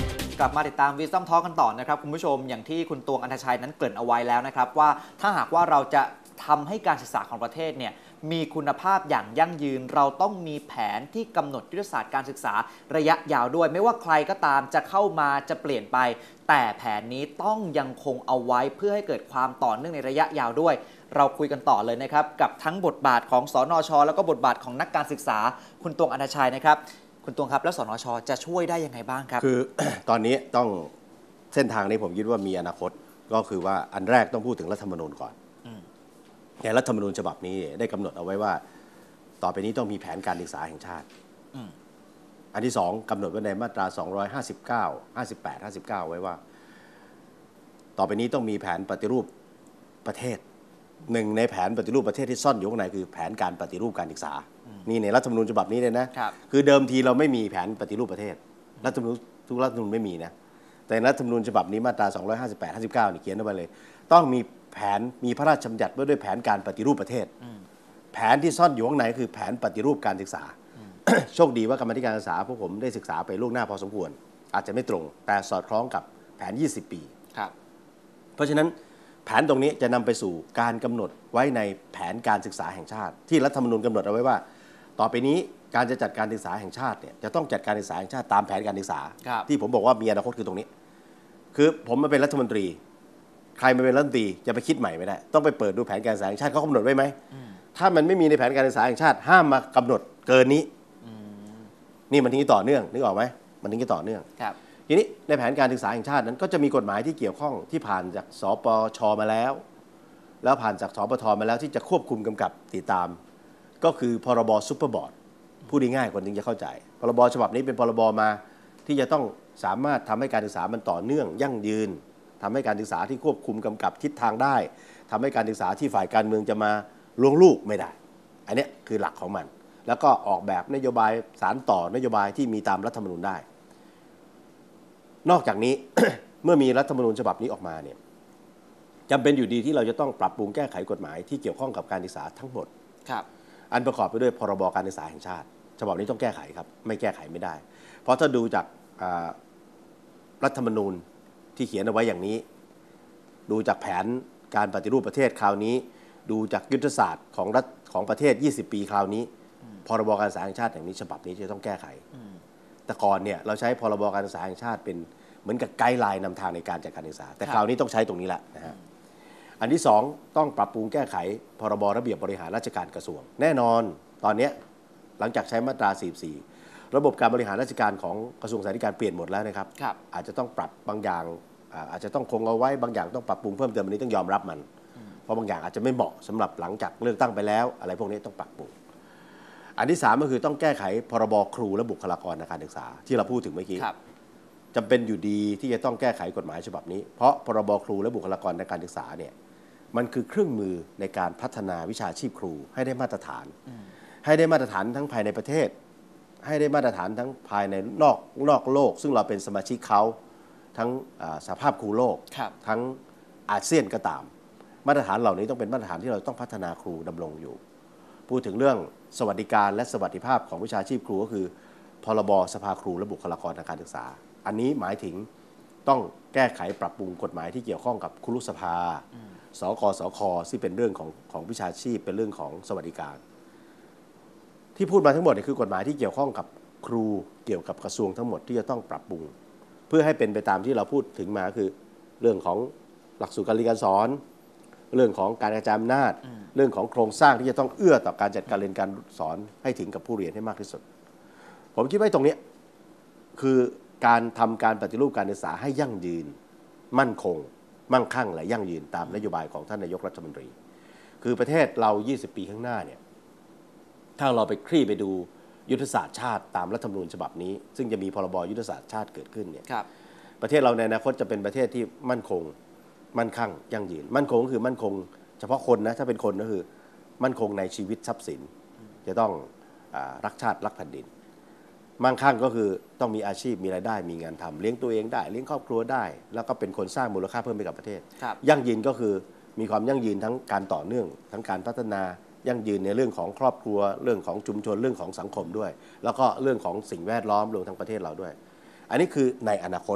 ลับมาติดตาม Wisdom Talk กันต่อนะครับคุณผู้ชมอย่างที่คุณตวงอัญชัยนั้นเกริ่นเอาไว้แล้วนะครับว่าถ้าหากว่าเราจะทำให้การศึกษาของประเทศเนี่ยมีคุณภาพอย่างยั่งยืนเราต้องมีแผนที่กำหนดยุทธศาสตร์การศึกษาระยะยาวด้วยไม่ว่าใครก็ตามจะเข้ามาจะเปลี่ยนไปแต่แผนนี้ต้องยังคงเอาไว้เพื่อให้เกิดความต่อเนื่องในระยะยาวด้วยเราคุยกันต่อเลยนะครับกับทั้งบทบาทของสนช.แล้วก็บทบาทของนักการศึกษาคุณตวงอัญชัยนะครับคุณตวงครับแล้วสนช.จะช่วยได้ยังไงบ้างครับคือ ตอนนี้ต้องเส้นทางนี้ผมคิดว่ามีอนาคตก็คือว่าอันแรกต้องพูดถึงรัฐธรรมนูญก่อนในรัฐธรรมนูญฉบับนี้ได้กำหนดเอาไว้ว่าต่อไปนี้ต้องมีแผนการศึกษาแห่งชาติอันที่สองกำหนดไว้ในมาตราสองร้อยห้าสิบเก้า ห้าสิบแปด ห้าสิบเก้าไว้ว่าต่อไปนี้ต้องมีแผนปฏิรูปประเทศหนึ่งในแผนปฏิรูปประเทศที่ซ่อนอยู่ข้างในคือแผนการปฏิรูปการศึกษานี่ในรัฐธรรมนูญฉบับนี้เลยนะคือเดิมทีเราไม่มีแผนปฏิรูปประเทศรัฐธรรมนูญทุกรัฐธรรมนูญไม่มีนะแต่รัฐธรรมนูญฉบับนี้มาตราสองร้อยห้าสิบแปด ห้าสิบเก้านี่เขียนเอาไว้เลยต้องมีแผนมีพระราชบัญญัติไว้ด้วยแผนการปฏิรูปประเทศแผนที่ซ่อนอยู่ข้างในคือแผนปฏิรูปการศึกษา โชคดีว่ากรรมาธิการศึกษาพวกผมได้ศึกษาไปล่วงหน้าพอสมควรอาจจะไม่ตรงแต่สอดคล้องกับแผนยี่สิบปีเพราะฉะนั้นแผนตรงนี้จะนำไปสู่การกำหนดไว้ในแผนการศึกษาแห่งชาติที่รัฐธรรมนูญกำหนดเอาไว้ว่าต่อไปนี้การจะจัดการศึกษาแห่งชาติเนี่ยจะต้องจัดการศึกษาแห่งชาติตามแผนการศึกษาที่ผมบอกว่ามีอนาคตคือตรงนี้คือผมมาเป็นรัฐมนตรีใครมาเป็นรัฐมนตรีจะไปคิดใหม่ไม่ได้ต้องไปเปิดดูแผนการศึกษาแห่งชาติเขากำหนดไว้ไหมถ้ามันไม่มีในแผนการศึกษาแห่งชาติห้ามมากำหนดเกินนี้นี่มันถึงจะต่อเนื่องนึกออกไหมมันถึงจะต่อเนื่องทีนี้ในแผนการศึกษาแห่งชาตินั้นก็จะมีกฎหมายที่เกี่ยวข้องที่ผ่านจากสปช.มาแล้วแล้วผ่านจากสปท.มาแล้วที่จะควบคุมกำกับติดตามก็คือพรบซุปเปอร์บอร์ดพูดง่ายๆคนถึงจะเข้าใจพรบฉบับนี้เป็นพรบมาที่จะต้องสามารถทำให้การศึกษามันต่อเนื่องยั่งยืนทำให้การศึกษาที่ควบคุมกำกับทิศทางได้ทำให้การศึกษาที่ฝ่ายการเมืองจะมาลวงลูกไม่ได้อันนี้คือหลักของมันแล้วก็ออกแบบนโยบายสารต่อนโยบายที่มีตามรัฐธรรมนูญได้นอกจากนี้ เมื่อมีรัฐธรรมนูญฉบับนี้ออกมาเนี่ยจำเป็นอยู่ดีที่เราจะต้องปรับปรุงแก้ไขกฎหมายที่เกี่ยวข้องกับการศึกษาทั้งหมดครับอันประกอบไปด้วยพรบการศึกษาแห่งชาติฉบับนี้ต้องแก้ไขครับไม่แก้ไขไม่ได้เพราะถ้าดูจากรัฐธรรมนูญที่เขียนเอาไว้อย่างนี้ดูจากแผนการปฏิรูปประเทศคราวนี้ดูจากยุทธศาสตร์ของรัฐของประเทศยี่สิบปีคราวนี้พรบการศึกษาแห่งชาติอย่างนี้ฉบับนี้จะต้องแก้ไขแต่ก่อนเนี่ยเราใช้พรบการศึกษาแห่งชาติเป็นเหมือนกับไกด์ไลน์นำทางในการจัดการศึกษาแต่คราวนี้ต้องใช้ตรงนี้แหละนะฮะอันที่สองต้องปรับปรุงแก้ไขพรบระเบียบบริหารราชการกระทรวงแน่นอนตอนนี้หลังจากใช้มาตราสี่สิบสี่ระบบการบริหารราชการของกระทรวงศึกษาธิการเปลี่ยนหมดแล้วนะครับอาจจะต้องปรับบางอย่างอาจจะต้องคงเอาไว้บางอย่างต้องปรับปรุงเพิ่มเติมอันนี้ต้องยอมรับมันเพราะบางอย่างอาจจะไม่เหมาะสำหรับหลังจากเลือกตั้งไปแล้วอะไรพวกนี้ต้องปรับปรุงอันที่สามก็คือต้องแก้ไขพรบครูและบุคลากรทางการศึกษาที่เราพูดถึงเมื่อกี้จำเป็นอยู่ดีที่จะต้องแก้ไขกฎหมายฉบับนี้เพราะพรบครูและบุคลากรทางการศึกษาเนี่ยมันคือเครื่องมือในการพัฒนาวิชาชีพครูให้ได้มาตรฐานให้ได้มาตรฐานทั้งภายในประเทศให้ได้มาตรฐานทั้งภายในนอกนอกโลกซึ่งเราเป็นสมาชิกเขาทั้งสหภาพครูโลกทั้งอาเซียนก็ตามมาตรฐานเหล่านี้ต้องเป็นมาตรฐานที่เราต้องพัฒนาครูดำรงอยู่พูดถึงเรื่องสวัสดิการและสวัสดิภาพของวิชาชีพครูก็คือพรบสภาครูและบุคลากรทางการศึกษาอันนี้หมายถึงต้องแก้ไขปรับปรุงกฎหมายที่เกี่ยวข้องกับครุสภาสกสคที่เป็นเรื่องของของวิชาชีพเป็นเรื่องของสวัสดิการที่พูดมาทั้งหมดนี่คือกฎหมายที่เกี่ยวข้องกับครูเกี่ยวกับกระทรวงทั้งหมดที่จะต้องปรับปรุงเพื่อให้เป็นไปตามที่เราพูดถึงมาคือเรื่องของหลักสูตรการเรียนการสอนเรื่องของการกระจายอำนาจเรื่องของโครงสร้างที่จะต้องเอื้อต่อการจัดการเรียนการสอนให้ถึงกับผู้เรียนให้มากที่สุดผมคิดว่าตรงนี้คือการทำการปฏิรูปการศึกษาให้ยั่งยืนมั่นคงมั่งคั่งและยั่งยืนตามนโยบายของท่านนายกรัฐมนตรีคือประเทศเรายี่สิบปีข้างหน้าเนี่ยถ้าเราไปคลี่ไปดูยุทธศาสตร์ชาติตามรัฐธรรมนูญฉบับนี้ซึ่งจะมีพรบยุทธศาสตร์ชาติเกิดขึ้นเนี่ยประเทศเราในอนาคตจะเป็นประเทศที่มั่นคงมั่นคั่งยั่งยืนมั่นคงก็คือมั่นคงเฉพาะคนนะถ้าเป็นคนก็คือมั่นคงในชีวิตทรัพย์สินจะต้องรักชาติรักแผ่นดินมั่งคั่งก็คือต้องมีอาชีพมีรายได้มีงานทำเลี้ยงตัวเองได้เลี้ยงครอบครัวได้แล้วก็เป็นคนสร้างมูลค่าเพิ่มให้กับประเทศยั่งยืนก็คือมีความยั่งยืนทั้งการต่อเนื่องทั้งการพัฒนายั่งยืนในเรื่องของครอบครัวเรื่องของชุมชนเรื่องของสังคมด้วยแล้วก็เรื่องของสิ่งแวดล้อมรวมทั้งประเทศเราด้วยอันนี้คือในอนาคต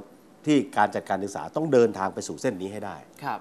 ที่การจัดการศึกษาต้องเดินทางไปสู่เส้นนี้ให้ได้ครับ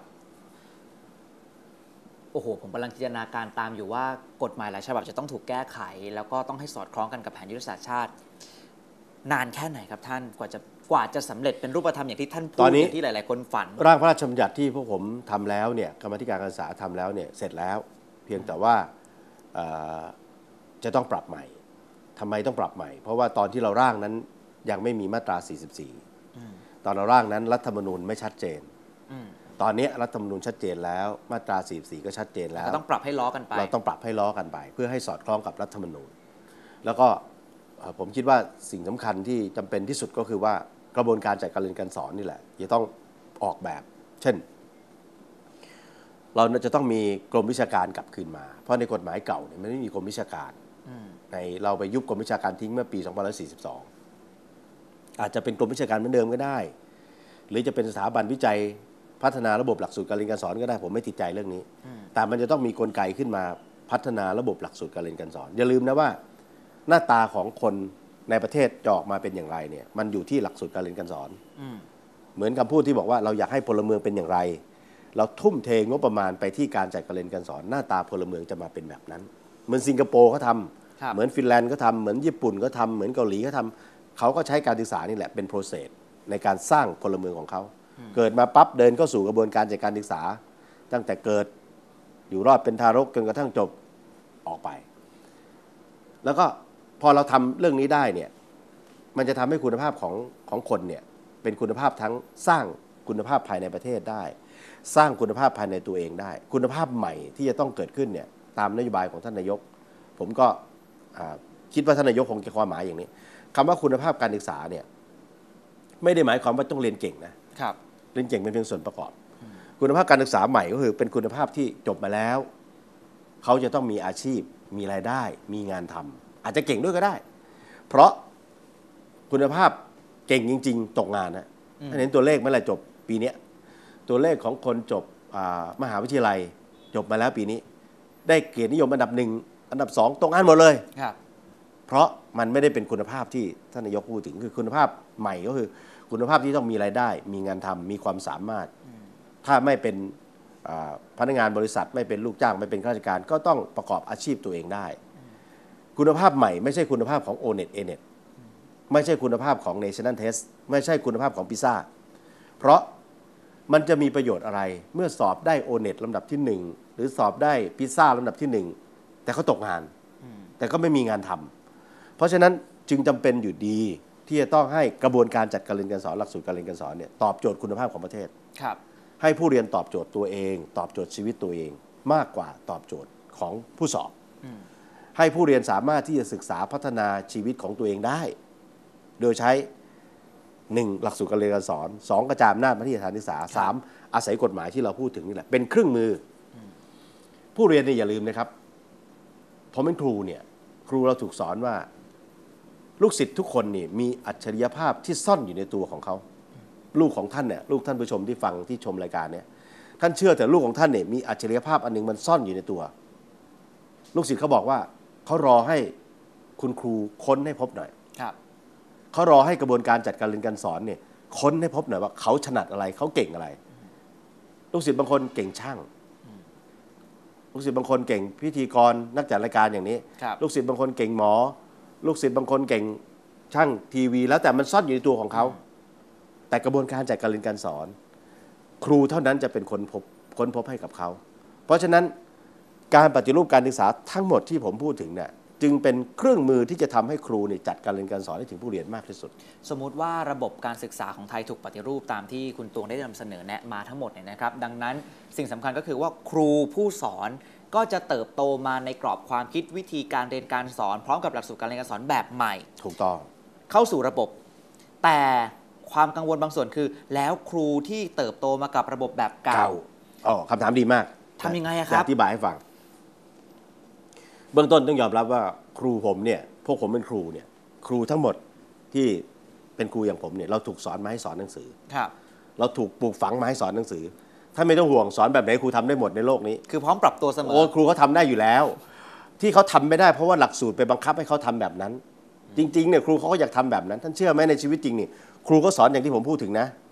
โอ้โหผมกำลังจินตนาการตามอยู่ว่ากฎหมายหลายฉบับจะต้องถูกแก้ไขแล้วก็ต้องให้สอดคล้องกันกับแผนยุทธศาสตร์ชาตินานแค่ไหนครับท่านกว่าจะกว่าจะสำเร็จเป็นรูปธรรมอย่างที่ท่านพูดอย่างที่หลายๆคนฝันร่างพระราชบัญญัติที่พวกผมทำแล้วเนี่ยกรรมาธิการการศึกษาทำแล้วเนี่ยเสร็จแล้วเพียงแต่ว่าจะต้องปรับใหม่ทำไมต้องปรับใหม่เพราะว่าตอนที่เราร่างนั้นยังไม่มีมาตราสี่สิบสี่ตอนเราร่างนั้นรัฐธรรมนูญไม่ชัดเจนตอนนี้รัฐธรรมนูญชัดเจนแล้วมาตราสี่สิบสี่ก็ชัดเจนแล้วต้องปรับให้ล้อกันไปเราต้องปรับให้ล้อกันไปเพื่อให้สอดคล้องกับรัฐธรรมนูญแล้วก็ผมคิดว่าสิ่งสำคัญที่จำเป็นที่สุดก็คือว่ากระบวนการจัดการเรียนการสอนนี่แหละจะต้องออกแบบเช่นเราจะต้องมีกรมวิชาการกลับคืนมาเพราะในกฎหมายเก่าเนี่ยมันไม่มีกรมวิชาการในเราไปยุบกรมวิชาการทิ้งเมื่อปีสองพันห้าร้อยสี่สิบสองอาจจะเป็นกรมวิชาการเหมือนเดิมก็ได้หรือจะเป็นสถาบันวิจัยพัฒนาระบบหลักสูตรการเรียนการสอนก็ได้ผมไม่ติดใจเรื่องนี้แต่มันจะต้องมีกลไกขึ้นมาพัฒนาระบบหลักสูตรการเรียนการสอนอย่าลืมนะว่าหน้าตาของคนในประเทศจะออกมาเป็นอย่างไรเนี่ยมันอยู่ที่หลักสูตรการเรียนการสอนเหมือนคำพูดที่บอกว่าเราอยากให้พลเมืองเป็นอย่างไรเราทุ่มเทงบประมาณไปที่การจัดการเรียนการสอนหน้าตาพลเมืองจะมาเป็นแบบนั้นเหมือนสิงคโปร์เขาทำเหมือนฟินแลนด์เขาทำเหมือนญี่ปุ่นเขาทำเหมือนเกาหลีเขาทำเขาก็ใช้การศึกษานี่แหละเป็นโปรเซสในการสร้างพลเมืองของเขาเกิดมาปั๊บเดินเข้าสู่กระบวนการจัดการศึกษาตั้งแต่เกิดอยู่รอดเป็นทารกจนกระทั่งจบออกไปแล้วก็พอเราทำเรื่องนี้ได้เนี่ยมันจะทำให้คุณภาพของของคนเนี่ยเป็นคุณภาพทั้งสร้างคุณภาพภายในประเทศได้สร้างคุณภาพภายในตัวเองได้คุณภาพใหม่ที่จะต้องเกิดขึ้นเนี่ยตามนโยบายของท่านนายกผมก็คิดว่าท่านนายกคงจะความหมายอย่างนี้คำว่าคุณภาพการศึกษาเนี่ยไม่ได้หมายความว่าต้องเรียนเก่งนะครับเรียนเก่งเป็นเพียงส่วนประกอบคุณภาพการศึกษาใหม่ก็คือเป็นคุณภาพที่จบมาแล้วเขาจะต้องมีอาชีพมีรายได้มีงานทำอาจจะเก่งด้วยก็ได้เพราะคุณภาพเก่งจริงๆตกงานนะถ้าเห็นตัวเลขเมื่อไหร่จบปีนี้ตัวเลขของคนจบมหาวิทยาลัยจบมาแล้วปีนี้ได้เกียรตินิยมอันดับหนึ่งอันดับสองตกงานหมดเลยเพราะมันไม่ได้เป็นคุณภาพที่ท่านนายกพูดถึงคือคุณภาพใหม่ก็คือคุณภาพที่ต้องมีรายได้มีงานทำมีความสามารถถ้าไม่เป็นพนักงานบริษัทไม่เป็นลูกจ้างไม่เป็นข้าราชการก็ต้องประกอบอาชีพตัวเองได้คุณภาพใหม่ไม่ใช่คุณภาพของ โอ เน็ต เอ เน็ต ไม่ใช่คุณภาพของ National Test ไม่ใช่คุณภาพของพิซซ่าเพราะมันจะมีประโยชน์อะไรเมื่อสอบได้ โอ เน็ต ลำดับที่หนึ่งหรือสอบได้พิซซ่าลำดับที่หนึ่งแต่เขาตกงานแต่ก็ไม่มีงานทำเพราะฉะนั้นจึงจำเป็นอยู่ดีที่จะต้องให้กระบวนการจัดการเรียนการสอนหลักสูตรการเรียนการสอนเนี่ยตอบโจทย์คุณภาพของประเทศให้ผู้เรียนตอบโจทย์ตัวเองตอบโจทย์ชีวิตตัวเองมากกว่าตอบโจทย์ของผู้สอบให้ผู้เรียนสามารถที่จะศึกษาพัฒนาชีวิตของตัวเองได้โดยใช้หนึ่งหลักสูตรการเรียนการสอนสองกระจายอำนาจมาที่สถานศึกษาสามอาศัยกฎหมายที่เราพูดถึงนี่แหละเป็นเครื่องมือผู้เรียนเนี่ยอย่าลืมนะครับผมเป็นครูเนี่ยครูเราถูกสอนว่าลูกศิษย์ทุกคนนี่มีอัจฉริยภาพที่ซ่อนอยู่ในตัวของเขาลูกของท่านเนี่ยลูกท่านผู้ชมที่ฟังที่ชมรายการเนี่ยท่านเชื่อแต่ลูกของท่านเนี่ยมีอัจฉริยภาพอันนึงมันซ่อนอยู่ในตัวลูกศิษย์เขาบอกว่าเขารอให้คุณครูค้นให้พบหน่อยเขารอให้กระบวนการจัดการเรียนการสอนเนี่ยค้นให้พบหน่อยว่าเขาถนัดอะไรเขาเก่งอะไรลูกศิษย์บางคนเก่งช่างลูกศิษย์บางคนเก่งพิธีกรนักจัดรายการอย่างนี้ลูกศิษย์บางคนเก่งหมอลูกศิษย์บางคนเก่งช่างทีวีแล้วแต่มันซ่อนอยู่ในตัวของเขาแต่กระบวนการจัดการเรียนการสอนครูเท่านั้นจะเป็นคนพบค้นพบให้กับเขาเพราะฉะนั้นการปฏิรูปการศึกษาทั้งหมดที่ผมพูดถึงเนี่ยจึงเป็นเครื่องมือที่จะทำให้ครูเนี่ยจัดการเรียนการสอนให้ถึงผู้เรียนมากที่สุดสมมุติว่าระบบการศึกษาของไทยถูกปฏิรูปตามที่คุณตวงได้นำเสนอแนะมาทั้งหมดเนี่ยนะครับดังนั้นสิ่งสำคัญก็คือว่าครูผู้สอนก็จะเติบโตมาในกรอบความคิดวิธีการเรียนการสอนพร้อมกับหลักสูตรการเรียนการสอนแบบใหม่ถูกต้องเข้าสู่ระบบแต่ความกังวลบางส่วนคือแล้วครูที่เติบโตมากับระบบแบบเก่าอ๋อคำถามดีมากทำยังไงครับอธิบายให้ฟังเบื้องต้นต้องยอมรับว่าครูผมเนี่ยพวกผมเป็นครูเนี่ยครูทั้งหมดที่เป็นครูอย่างผมเนี่ยเราถูกสอนมาให้สอนหนังสือครับเราถูกปลูกฝังมาให้สอนหนังสือถ้าไม่ต้องห่วงสอนแบบไหนครูทำได้หมดในโลกนี้คือพร้อมปรับตัวเสมอโอ้ครูเขาทาได้อยู่แล้วที่เขาทำไม่ได้เพราะว่าหลักสูตรไปบังคับให้เขาทำแบบนั้นจริงๆเนี่ยครูเขาก็อยากทำแบบนั้นท่านเชื่อไหมในชีวิตจริงนี่ครูก็สอนอย่างที่ผมพูดถึงนะ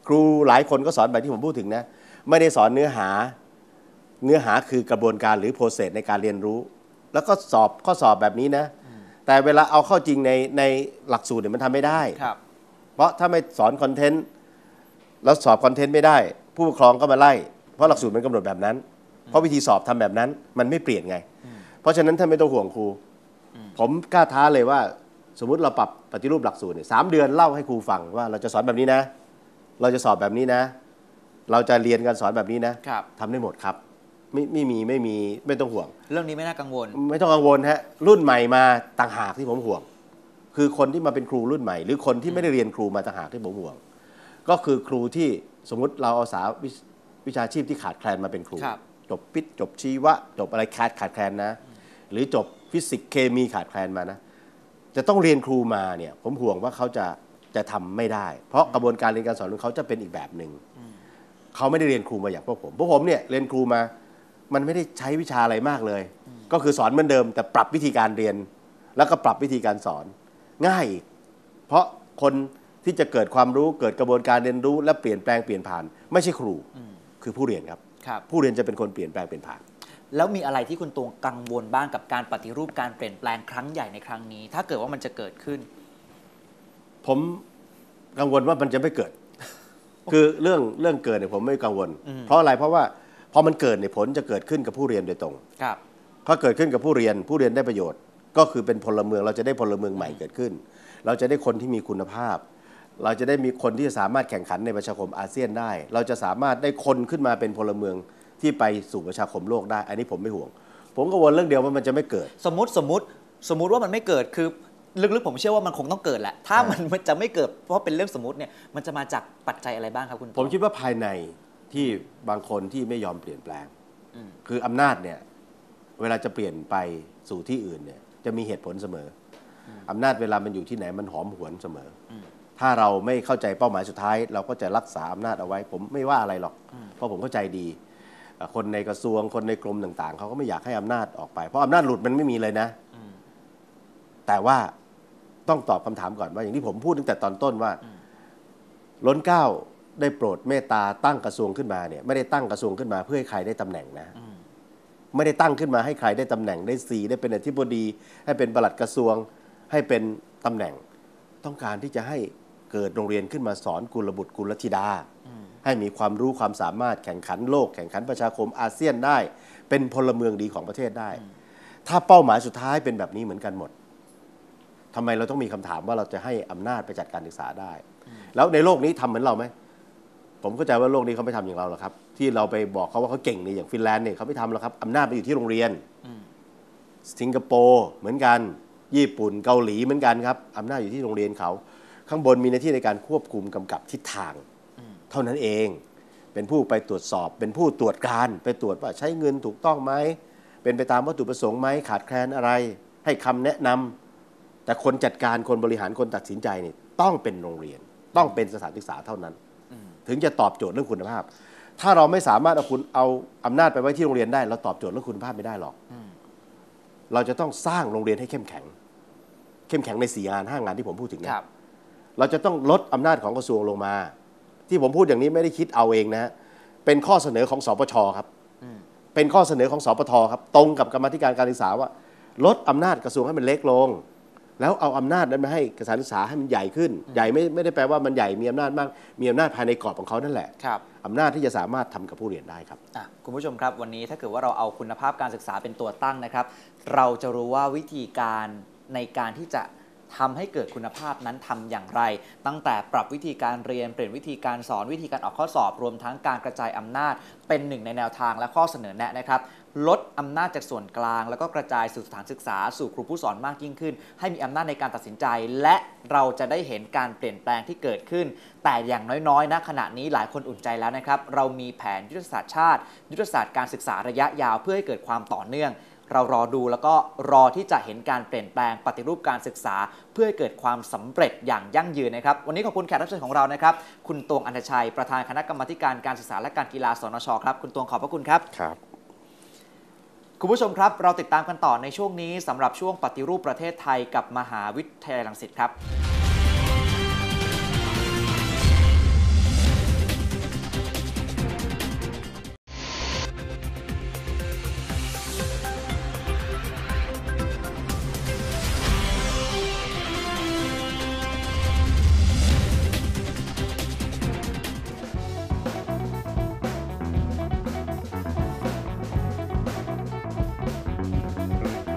ครูหลายคนก็สอนแบบที่ผมพูดถึงนะไม่ได้สอนเนื้อหาเนื้อหาคือกระบวนการหรือโปรเซสในการเรียนรู้แล้วก็สอบข้อสอบแบบนี้นะแต่เวลาเอาเข้าจริงในในหลักสูตรเนี่ยมันทำไม่ได้เพราะถ้าไม่สอนคอนเทนต์แล้วสอบคอนเทนต์ไม่ได้ผู้ปกครองก็มาไล่เพราะหลักสูตรมันกำหนดแบบนั้นเพราะวิธีสอบทำแบบนั้นมันไม่เปลี่ยนไงเพราะฉะนั้นท่านไม่ต้องห่วงครูผมกล้าท้าเลยว่าสมมุติเราปรับปฏิรูปหลักสูตรเนี่ยสามเดือนเล่าให้ครูฟังว่าเราจะสอนแบบนี้นะเราจะสอบแบบนี้นะเราจะเรียนการสอนแบบนี้นะทำได้หมดครับไม่ไม่มีไม่มีไม่ต้องห่วงเรื่องนี้ไม่น่ากังวลไม่ต้องกังวลฮะรุ่นใหม่มาต่างหากที่ผมห่วงคือคนที่มาเป็นครูรุ่นใหม่หรือคนที่ไม่ได้เรียนครูมาต่างหากที่ผมห่วงก็คือครูที่สมมุติเราเอาสาวิชาชีพที่ขาดแคลนมาเป็นครูจบฟิสิกส์จบชีวะจบอะไรขาดขาดแคลนนะหรือจบฟิสิกส์เคมีขาดแคลนมานะจะต้องเรียนครูมาเนี่ยผมห่วงว่าเขาจะจะทำไม่ได้เพราะกระบวนการเรียนการสอนของเขาจะเป็นอีกแบบหนึ่งเขาไม่ได้เรียนครูมาอย่างพวกผมพวกผมเนี่ยเรียนครูมามันไม่ได้ใช้วิชาอะไรมากเลยก็คือสอนเหมือนเดิมแต่ปรับวิธีการเรียนแล้วก็ปรับวิธีการสอนง่ายอีกเพราะคนที่จะเกิดความรู้เกิดกระบวนการเรียนรู้และเปลี่ยนแปลงเปลี่ยนผ่านไม่ใช่ครูคือผู้เรียนครับผู้เรียนจะเป็นคนเปลี่ยนแปลงเปลี่ยนผ่านแล้วมีอะไรที่คุณตวงกังวลบ้างกับการปฏิรูปการเปลี่ยนแปลงครั้งใหญ่ในครั้งนี้ถ้าเกิดว่ามันจะเกิดขึ้นผมกังวลว่ามันจะไม่เกิด คือเรื่องเรื่องเกิดเนี่ยผมไม่กังวลเพราะอะไรเพราะว่าพอมันเกิดเนี่ยผลจะเกิดขึ้นกับผู้เรียนโดยตรงครับพอเกิดขึ้นกับผู้เรียนผู้เรียนได้ประโยชน์ก็คือเป็นพลเมืองเราจะได้พลเมืองใหม่เกิดขึ้นเราจะได้คนที่มีคุณภาพเราจะได้มีคนที่จะสามารถแข่งขันในประชาคมอาเซียนได้เราจะสามารถได้คนขึ้นมาเป็นพลเมืองที่ไปสู่ประชาคมโลกได้อันนี้ผมไม่ห่วงผมกังวลเรื่องเดียวว่ามันจะไม่เกิดสมมติสมมติสมมติว่ามันไม่เกิดคือลึกๆผมเชื่อว่ามันคงต้องเกิดแหละถ้ามันจะไม่เกิดเพราะเป็นเรื่องสมมติเนี่ยมันจะมาจากปัจจัยอะไรบ้างครับคุณผมคิดว่าภายในที่บางคนที่ไม่ยอมเปลี่ยนแปลงคืออำนาจเนี่ยเวลาจะเปลี่ยนไปสู่ที่อื่นเนี่ยจะมีเหตุผลเสมออำนาจเวลามันอยู่ที่ไหนมันหอมหวนเสมอถ้าเราไม่เข้าใจเป้าหมายสุดท้ายเราก็จะรักษาอำนาจเอาไว้ผมไม่ว่าอะไรหรอกเพราะผมเข้าใจดีคนในกระทรวงคนในกรมต่างๆเขาก็ไม่อยากให้อำนาจออกไปเพราะอำนาจหลุดมันไม่มีเลยนะแต่ว่าต้องตอบคำถามก่อนว่าอย่างที่ผมพูดตั้งแต่ตอนต้นว่าล้นเกล้าได้โปรดเมตตาตั้งกระทรวงขึ้นมาเนี่ยไม่ได้ตั้งกระทรวงขึ้นมาเพื่อให้ใครได้ตำแหน่งนะไม่ได้ตั้งขึ้นมาให้ใครได้ตำแหน่งได้ซีได้เป็นอธิบดีให้เป็นปลัดกระทรวงให้เป็นตำแหน่งต้องการที่จะให้เกิดโรงเรียนขึ้นมาสอนกุลบุตรกุลธิดาให้มีความรู้ความสามารถแข่งขันโลกแข่งขันประชาคมอาเซียนได้เป็นพลเมืองดีของประเทศได้ถ้าเป้าหมายสุดท้ายเป็นแบบนี้เหมือนกันหมดทำไมเราต้องมีคำถามว่าเราจะให้อำนาจไปจัดการศึกษาได้แล้วในโลกนี้ทำเหมือนเราไหมผมเข้าใจว่าโลกนี้เขาไม่ทำอย่างเราหรอกครับที่เราไปบอกเขาว่าเขาเก่งนี่อย่างฟินแลนด์เนี่ยเขาไม่ทำหรอกครับอำนาจไปอยู่ที่โรงเรียนสิงคโปร์เหมือนกันญี่ปุ่นเกาหลีเหมือนกันครับอำนาจอยู่ที่โรงเรียนเขาข้างบนมีหน้าที่ในการควบคุมกำกับทิศทางเท่านั้นเองเป็นผู้ไปตรวจสอบเป็นผู้ตรวจการไปตรวจว่าใช้เงินถูกต้องไหมเป็นไปตามวัตถุประสงค์ไหมขาดแคลนอะไรให้คำแนะนำแต่คนจัดการคนบริหารคนตัดสินใจนี่ต้องเป็นโรงเรียนต้องเป็นสถานศึกษาเท่านั้นถึงจะตอบโจทย์เรื่องคุณภาพถ้าเราไม่สามารถเอาคุณเอาอำนาจไปไว้ที่โรงเรียนได้เราตอบโจทย์เรื่องคุณภาพไม่ได้หรอกเราจะต้องสร้างโรงเรียนให้เข้มแข็งเข้มแข็งในสี่งานห้างานที่ผมพูดถึงนะเราจะต้องลดอำนาจของกระทรวงลงมาที่ผมพูดอย่างนี้ไม่ได้คิดเอาเองนะเป็นข้อเสนอของสปช.ครับเป็นข้อเสนอของสปท.ครับตรงกับกรรมาธิการการศึกษาว่าลดอำนาจกระทรวงให้มันเล็กลงแล้วเอาอำนาจนั้นมาให้สถานศึกษาให้มันใหญ่ขึ้นใหญ่ไม่ไม่ได้แปลว่ามันใหญ่มีอำนาจมากมีอำนาจภายในกรอบของเขานั่นแหละอำนาจที่จะสามารถทำกับผู้เรียนได้ครับคุณผู้ชมครับวันนี้ถ้าเกิดว่าเราเอาคุณภาพการศึกษาเป็นตัวตั้งนะครับเราจะรู้ว่าวิธีการในการที่จะทำให้เกิดคุณภาพนั้นทำอย่างไรตั้งแต่ปรับวิธีการเรียนเปลี่ยนวิธีการสอนวิธีการออกข้อสอบรวมทั้งการกระจายอำนาจเป็นหนึ่งในแนวทางและข้อเสนอแนะนะครับลดอำนาจจากส่วนกลางแล้วก็กระจายสู่สถานศึกษาสู่ครูผู้สอนมากยิ่งขึ้นให้มีอำนาจในการตัดสินใจและเราจะได้เห็นการเปลี่ยนแปลงที่เกิดขึ้นแต่อย่างน้อยๆณขณะนี้หลายคนอุ่นใจแล้วนะครับเรามีแผนยุทธศาสตร์ชาติยุทธศาสตร์การศึกษาระยะยาวเพื่อให้เกิดความต่อเนื่องเรารอดูแล้วก็รอที่จะเห็นการเปลี่ยนแปลงปฏิรูปการศึกษาเพื่อให้เกิดความสำเร็จอย่างยั่งยืนนะครับวันนี้ขอบคุณแขกรับเชิญของเรานะครับคุณตวงอรรถชัยประธานคณะกรรมาการการศึกษาและการกีฬาสนช.ครับคุณตวงขอบพระคุณครับครับคุณผู้ชมครับเราติดตามกันต่อในช่วงนี้สำหรับช่วงปฏิรูปประเทศไทยกับมหาวิทยาลัยรังสิตครับ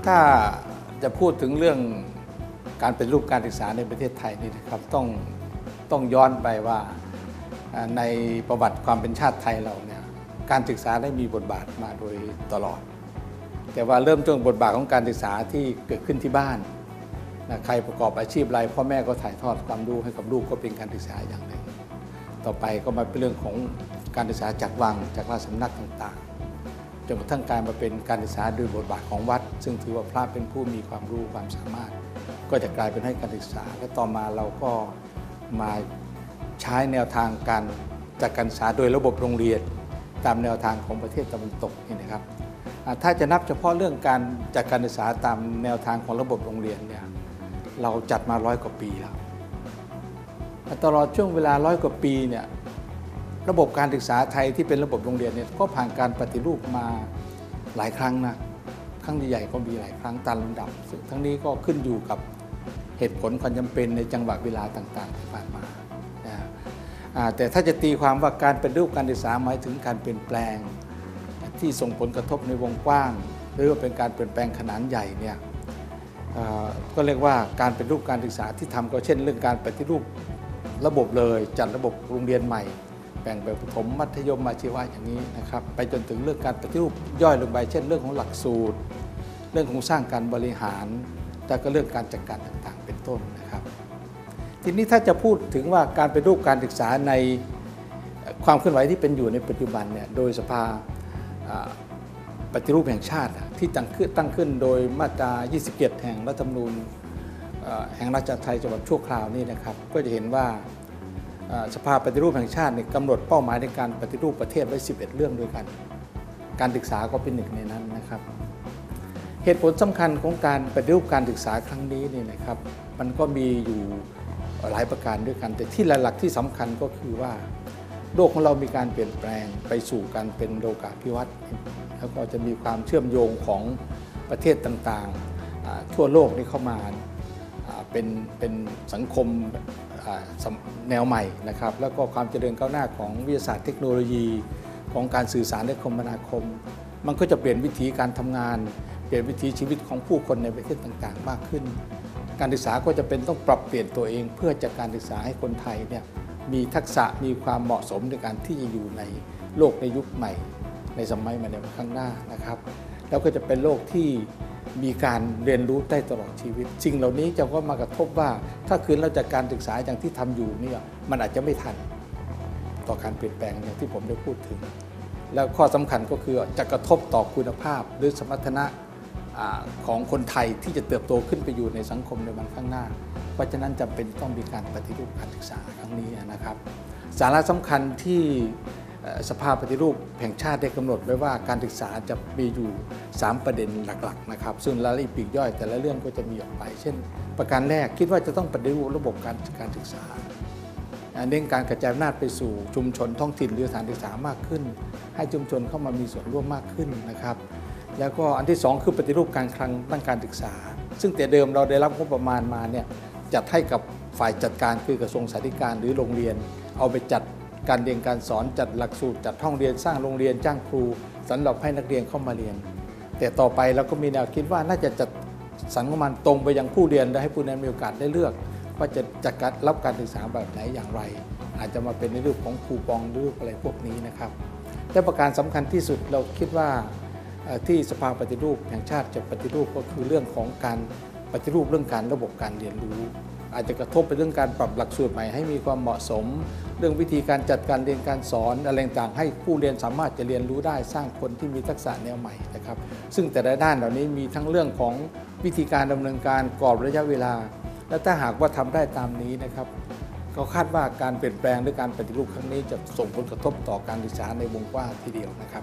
ถ้าจะพูดถึงเรื่องการเป็นรูปการศึกษาในประเทศไทยนี่นะครับต้องต้องย้อนไปว่าในประวัติความเป็นชาติไทยเราเนี่ยการศึกษาได้มีบทบาทมาโดยตลอดแต่ว่าเริ่มต้นบทบาทของการศึกษาที่เกิดขึ้นที่บ้านนะใครประกอบอาชีพอะไรพ่อแม่ก็ถ่ายทอดความรู้ให้กับลูกก็เป็นการศึกษาอย่างหนึ่งต่อไปก็มาเป็นเรื่องของการศึกษาจากวังจากราชสำนักต่างๆจนกระทั่งกลายมาเป็นการศึกษาโดยบทบาทของวัดซึ่งถือว่าพระเป็นผู้มีความรู้ความสามารถก็จะกลายเป็นให้การศึกษาและต่อมาเราก็มาใช้แนวทางการจัดการศึกษาโดยระบบโรงเรียนตามแนวทางของประเทศตะวันตกนี่นะครับถ้าจะนับเฉพาะเรื่องการจัดการศึกษาตามแนวทางของระบบโรงเรียนเนี่ยเราจัดมาร้อยกว่าปีแล้วตลอดช่วงเวลาร้อยกว่าปีเนี่ยระบบการศึกษาไทยที่เป็นระบบโรงเรียนเนี่ยก็ผ่านการปฏิรูปมาหลายครั้งนะครั้งใหญ่ๆก็มีหลายครั้งตามลำดับซึ่งทั้งนี้ก็ขึ้นอยู่กับเหตุผลความจำเป็นในจังหวะเวลาต่างๆที่ผ่านมาแต่ถ้าจะตีความว่าการปฏิรูปการศึกษาหมายถึงการเปลี่ยนแปลงที่ส่งผลกระทบในวงกว้างหรือว่าเป็นการเปลี่ยนแปลงขนาดใหญ่เนี่ยก็เรียกว่าการปฏิรูปการศึกษาที่ทำก็เช่นเรื่องการปฏิรูประบบเลยจัดระบบโรงเรียนใหม่แบ่งแบบประถมมัธยมอาชีวะอย่างนี้นะครับไปจนถึงเรื่องการปฏิรูปย่อยลงไปเช่นเรื่องของหลักสูตรเรื่องของสร้างการบริหารและก็เรื่องการจัดการต่างๆเป็นต้นนะครับทีนี้ถ้าจะพูดถึงว่าการปฏิรูปการศึกษาในความเคลื่อนไหวที่เป็นอยู่ในปัจจุบันเนี่ยโดยสภาปฏิรูปแห่งชาติที่ตั้งขึ้นตั้งขึ้นโดยมาตรายี่สิบเจ็ดแห่งรัฐธรรมนูญแห่งราชอาณาจักรไทยฉบับชั่วคราวนี้นะครับก็จะเห็นว่าสภาปฏิรูปแห่งชาติกำหนดเป้าหมายในการปฏิรูปประเทศไว้สิบเอ็ดเรื่องด้วยกันการศึกษาก็เป็นหนึ่งในนั้นนะครับเหตุผลสำคัญของการปฏิรูปการศึกษาครั้งนี้นี่นะครับมันก็มีอยู่หลายประการด้วยกันแต่ที่หลักๆที่สำคัญก็คือว่าโลกของเรามีการเปลี่ยนแปลงไปสู่การเป็นโลกาภิวัตน์แล้วก็จะมีความเชื่อมโยงของประเทศต่างๆทั่วโลกนี้เข้ามาเป็นเป็นสังคมแนวใหม่นะครับแล้วก็ความเจริญก้าวหน้าของวิทยาศาสตร์เทคโนโลยีของการสื่อสารและคมนาคมมันก็จะเปลี่ยนวิธีการทำงานเปลี่ยนวิถีชีวิตของผู้คนในประเทศต่างๆมากขึ้นการศึกษาก็จะเป็นต้องปรับเปลี่ยนตัวเองเพื่อจัดการศึกษาให้คนไทยเนี่ยมีทักษะมีความเหมาะสมในการที่จะอยู่ในโลกในยุคใหม่ในสมัยใหม่ในข้างหน้านะครับแล้วก็จะเป็นโลกที่มีการเรียนรู้ได้ตลอดชีวิตสิ่งเหล่านี้จะก็มากระทบว่าถ้าคืนเราจัดการศึกษาอย่างที่ทำอยู่เนี่ยมันอาจจะไม่ทันต่อการเปลี่ยนแปลงอย่างที่ผมได้พูดถึงแล้วข้อสำคัญก็คือจะกระทบต่อคุณภาพหรือสมรรถนะของคนไทยที่จะเติบโตขึ้นไปอยู่ในสังคมในวันข้างหน้าเพราะฉะนั้นจำเป็นต้องมีการปฏิรูปการศึกษาครั้งนี้นะครับสาระสำคัญที่สภาปฏิรูปแห่งชาติได้กำหนดไว้ว่าการศึกษาจะมีอยู่สามประเด็นหลักๆนะครับซึ่งรายละเอียดปลีกย่อยแต่ละเรื่องก็จะมีออกไปเช่นประการแรกคิดว่าจะต้องปฏิรูประบบการการศึกษาเน้นการกระจายอำนาจไปสู่ชุมชนท้องถิ่นหรือสถานศึกษามากขึ้นให้ชุมชนเข้ามามีส่วนร่วมมากขึ้นนะครับแล้วก็อันที่สองคือปฏิรูปการคลังด้านการศึกษาซึ่งแต่เดิมเราได้รับงบประมาณมาเนี่ยจัดให้กับฝ่ายจัดการคือกระทรวงสาธารณสุขหรือโรงเรียนเอาไปจัดการเรียนการสอนจัดหลักสูตรจัดห้องเรียนสร้างโรงเรียนจ้างครูสำหรับให้นักเรียนเข้ามาเรียนแต่ต่อไปเราก็มีแนวคิดว่าน่าจะจัดสรรงบประมาณตรงไปยังผู้เรียนและให้ผู้เรียนมีโอกาสได้เลือกว่าจะจัดการรับการศึกษาแบบไหนอย่างไรอาจจะมาเป็นในรูปของคูปองหรืออะไรพวกนี้นะครับแต่ประการสำคัญที่สุดเราคิดว่าที่สภาปฏิรูปแห่งชาติจะปฏิรูปก็คือเรื่องของการปฏิรูปเรื่องการระบบการเรียนรู้อาจจะกระทบไปเรื่องการปรับหลักสูตรใหม่ให้มีความเหมาะสมเรื่องวิธีการจัดการเรียนการสอนอะไรต่างๆให้ผู้เรียนสามารถจะเรียนรู้ได้สร้างคนที่มีทักษะแนวใหม่นะครับซึ่งแต่ละด้านเหล่านี้มีทั้งเรื่องของวิธีการดำเนินการกรอบระยะเวลาและถ้าหากว่าทำได้ตามนี้นะครับก็คาดว่าการเปลี่ยนแปลงหรือการปฏิรูปครั้งนี้จะส่งผลกระทบต่อการศึกษาในวงกว้างทีเดียวนะครับ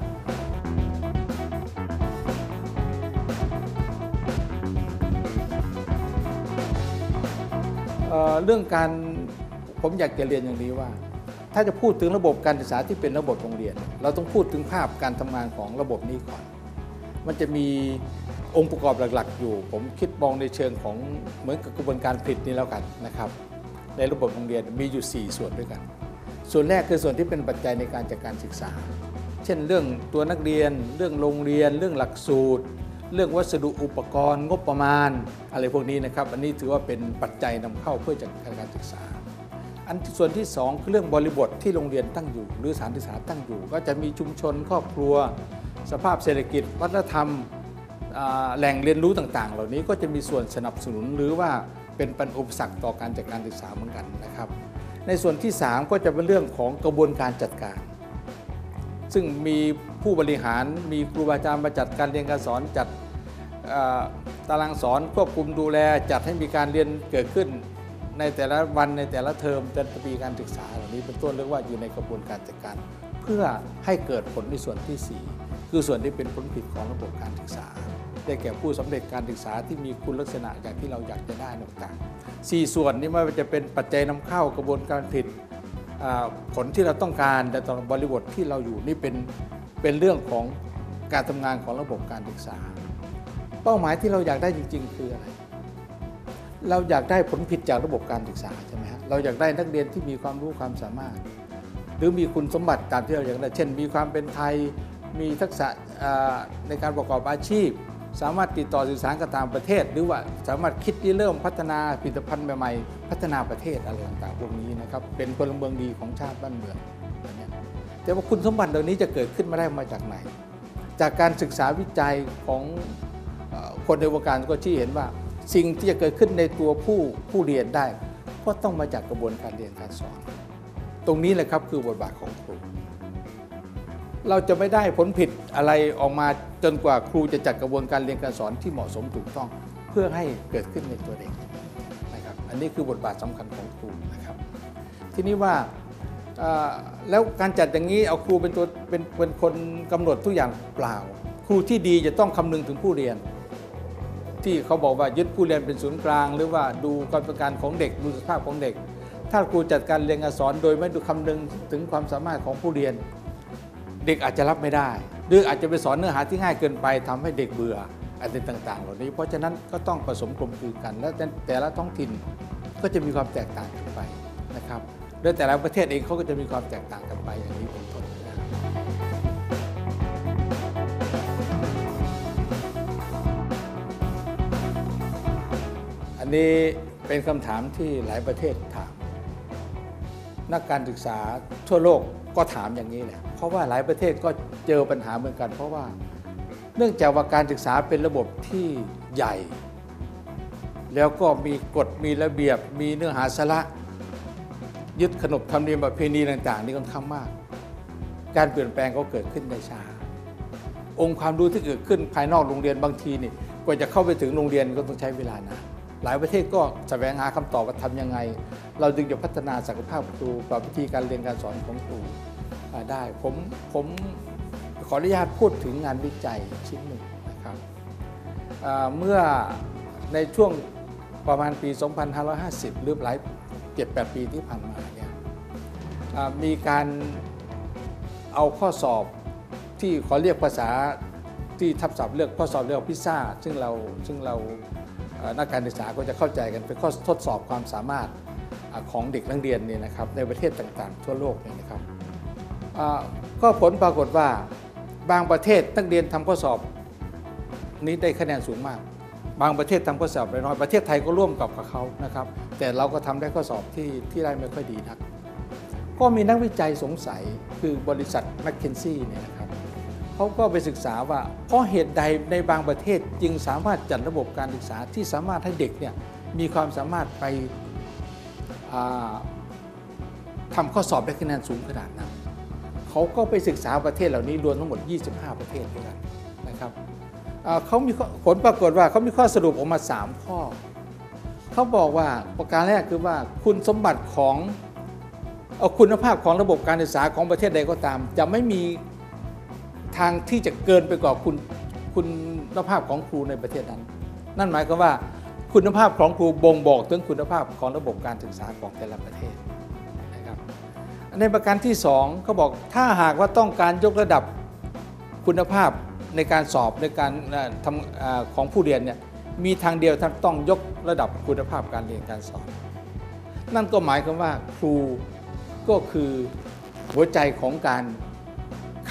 เรื่องการผมอยากจะเรียนอย่างนี้ว่าถ้าจะพูดถึงระบบการศึกษาที่เป็นระบบโรงเรียนเราต้องพูดถึงภาพการทำงานของระบบนี้ก่อนมันจะมีองค์ประกอบหลักๆอยู่ผมคิดมองในเชิงของเหมือนกับกระบวนการผลิตนี้แล้วกันนะครับในระบบโรงเรียนมีอยู่สี่ส่วนด้วยกันส่วนแรกคือส่วนที่เป็นปัจจัยในการจัดการศึกษาเช่นเรื่องตัวนักเรียนเรื่องโรงเรียนเรื่องหลักสูตรเรื่องวัสดุอุปกรณ์งบประมาณอะไรพวกนี้นะครับอันนี้ถือว่าเป็นปัจจัยนำเข้าเพื่อจัดการศึกษาอันส่วนที่สองคือเรื่องบริบทที่โรงเรียนตั้งอยู่หรือสถานศึกษาตั้งอยู่ก็จะมีชุมชนครอบครัวสภาพเศรษฐกิจวัฒนธรรมแหล่งเรียนรู้ต่างๆเหล่านี้ก็จะมีส่วนสนับสนุนหรือว่าเป็นปัญหาอุปสรรคต่อการจัดการศึกษาเหมือนกันนะครับในส่วนที่สามก็จะเป็นเรื่องของกระบวนการจัดการซึ่งมีผู้บริหารมีครูบาอาจารย์มาจัดการเรียนการสอนจัดตารางสอนควบคุมดูแลจัดให้มีการเรียนเกิดขึ้นในแต่ละวันในแต่ละเทอมแต่ละปีการศึกษาเหล่านี้เป็นต้นเรียกว่าอยู่ในกระบวนการจัดการเพื่อให้เกิดผลในส่วนที่สี่คือส่วนที่เป็นผลผิดของระบบการศึกษาได้แก่ผู้สำเร็จการศึกษาที่มีคุณลักษณะอย่างที่เราอยากจะได้ต่างๆสี่ส่วนนี้ไม่ว่าจะเป็นปัจจัยนำเข้ากระบวนการผลิตผลที่เราต้องการแต่ตอนบริบทที่เราอยู่นี่เป็นเป็นเรื่องของการทำงานของระบบการศึกษาเป้าหมายที่เราอยากได้จริงๆคืออะไรเราอยากได้ผลผิดจากระบบการศึกษาใช่ไหมฮะเราอยากได้นักเรียนที่มีความรู้ความสามารถหรือมีคุณสมบัติตามที่เราอยากได้เช่นมีความเป็นไทยมีทักษะในการประกอบอาชีพสามารถติดต่อสื่อสารกับต่างประเทศหรือว่าสามารถคิดที่เริ่มพัฒนาผลิตภัณฑ์ใหม่ๆพัฒนาประเทศอะไรต่างๆพวกนี้นะครับเป็นพลเมืองดีของชาติบ้านเมืองแต่ว่าคุณสมบัติเหล่านี้จะเกิดขึ้นมาได้มาจากไหนจากการศึกษาวิจัยของคนในวงการก็ชี้เห็นว่าสิ่งที่จะเกิดขึ้นในตัวผู้ผู้เรียนได้ก็ต้องมาจากกระบวนการเรียนการสอนตรงนี้แหละครับคือบทบาทของครูเราจะไม่ได้ผลผิดอะไรออกมาจนกว่าครูจะจัดกระบวนการเรียนการสอนที่เหมาะสมถูกต้องเพื่อให้เกิดขึ้นในตัวเด็กนะครับอันนี้คือบทบาทสำคัญของครูนะครับทีนี้ว่าแล้วการจัดอย่างนี้เอาครูเป็นตัวเป็นเป็นคนกำหนดทุกอย่างเปล่าครูที่ดีจะต้องคำนึงถึงผู้เรียนที่เขาบอกว่ายึดผู้เรียนเป็นศูนย์กลางหรือว่าดูการประกันของเด็กดูสภาพของเด็กถ้าครูจัดการเรียนการสอนโดยไม่ดูคำนึงถึงความสามารถของผู้เรียนเด็กอาจจะรับไม่ได้หรืออาจจะไปสอนเนื้อหาที่ง่ายเกินไปทำให้เด็กเบื่ออะไรต่างๆเหล่านี้เพราะฉะนั้นก็ต้องผสมกลมกลืนกันและแต่ละท้องถิ่นก็จะมีความแตกต่างกันไปนะครับโดยแต่ละประเทศเองเขาก็จะมีความแตกต่างกันไปอย่างนี้เป็นต้นอันนี้เป็นคำถามที่หลายประเทศถามนักการศึกษาทั่วโลกก็ถามอย่างนี้แหละเพราะว่าหลายประเทศก็เจอปัญหาเหมือนกันเพราะว่าเนื่องจากว่าการศึกษาเป็นระบบที่ใหญ่แล้วก็มีกฎมีระเบียบมีเนื้อหาสาระยึดขนบธรรมเนียมประเพณีต่างๆนี่ค่อนข้างมากการเปลี่ยนแปลงก็เกิดขึ้นได้ช้าองค์ความรู้ที่เกิดขึ้นภายนอกโรงเรียนบางทีนี่กว่าจะเข้าไปถึงโรงเรียนก็ต้องใช้เวลานานหลายประเทศก็แสวงหาคำตอบว่าทำยังไงเราจึงจะพัฒนาศักยภาพครูปรับวิธีการเรียนการสอนของครูได้ผมผมขออนุญาตพูดถึงงานวิจัยชิ้นหนึ่งนะครับเมื่อในช่วงประมาณปี สองพันห้าร้อยห้าสิบ หรือหลาย เจ็ดแปด ปีที่ผ่านมาเนี่ยมีการเอาข้อสอบที่ขอเรียกภาษาที่ทับศัพท์เรียกข้อสอบเรียกพิซซ่าซึ่งเราซึ่งเรานักการศึกษาก็จะเข้าใจกันเป็นข้อทดสอบความสามารถของเด็กนักเรียนเนี่ยนะครับในประเทศต่างๆทั่วโลกเนี่ยนะครับก็ผลปรากฏว่าบางประเทศนักเรียนทำข้อสอบนี้ได้คะแนนสูงมากบางประเทศทำข้อสอบน้อยประเทศไทยก็ร่วมกับเขานะครับแต่เราก็ทำได้ข้อสอบที่ที่ได้ไม่ค่อยดีนักก็มีนักวิจัยสงสัยคือบริษัทแมคเคนซี่เนี่ยนะครับเขาก็ไปศึกษาว่าเพราะเหตุใดในบางประเทศจึงสามารถจัดระบบการศึกษาที่สามารถให้เด็กเนี่ยมีความสามารถไปทำข้อสอบได้คะแนนสูงขนาดนั้นเขาก็ไปศึกษาประเทศเหล่านี้รวมทั้งหมดยี่สิบห้าประเทศด้วยกันนะครับเขามีผลปรากฏว่าเขามีข้อสรุปออกมาสามข้อเขาบอกว่าประการแรกคือว่าคุณสมบัติของคุณภาพของระบบการศึกษาของประเทศใดก็ตามจะไม่มีทางที่จะเกินไปกว่าคุณคุณภาพของครูในประเทศนั้นนั่นหมายความว่าคุณภาพของครูบ่งบอกถึงคุณภาพของระบบการศึกษาของแต่ละประเทศนะครับในประการที่สองเขาบอกถ้าหากว่าต้องการยกระดับคุณภาพในการสอบในการทำของผู้เรียนเนี่ยมีทางเดียวท่านต้องยกระดับคุณภาพการเรียนการสอนนั่นก็หมายความว่าครูก็คือหัวใจของการค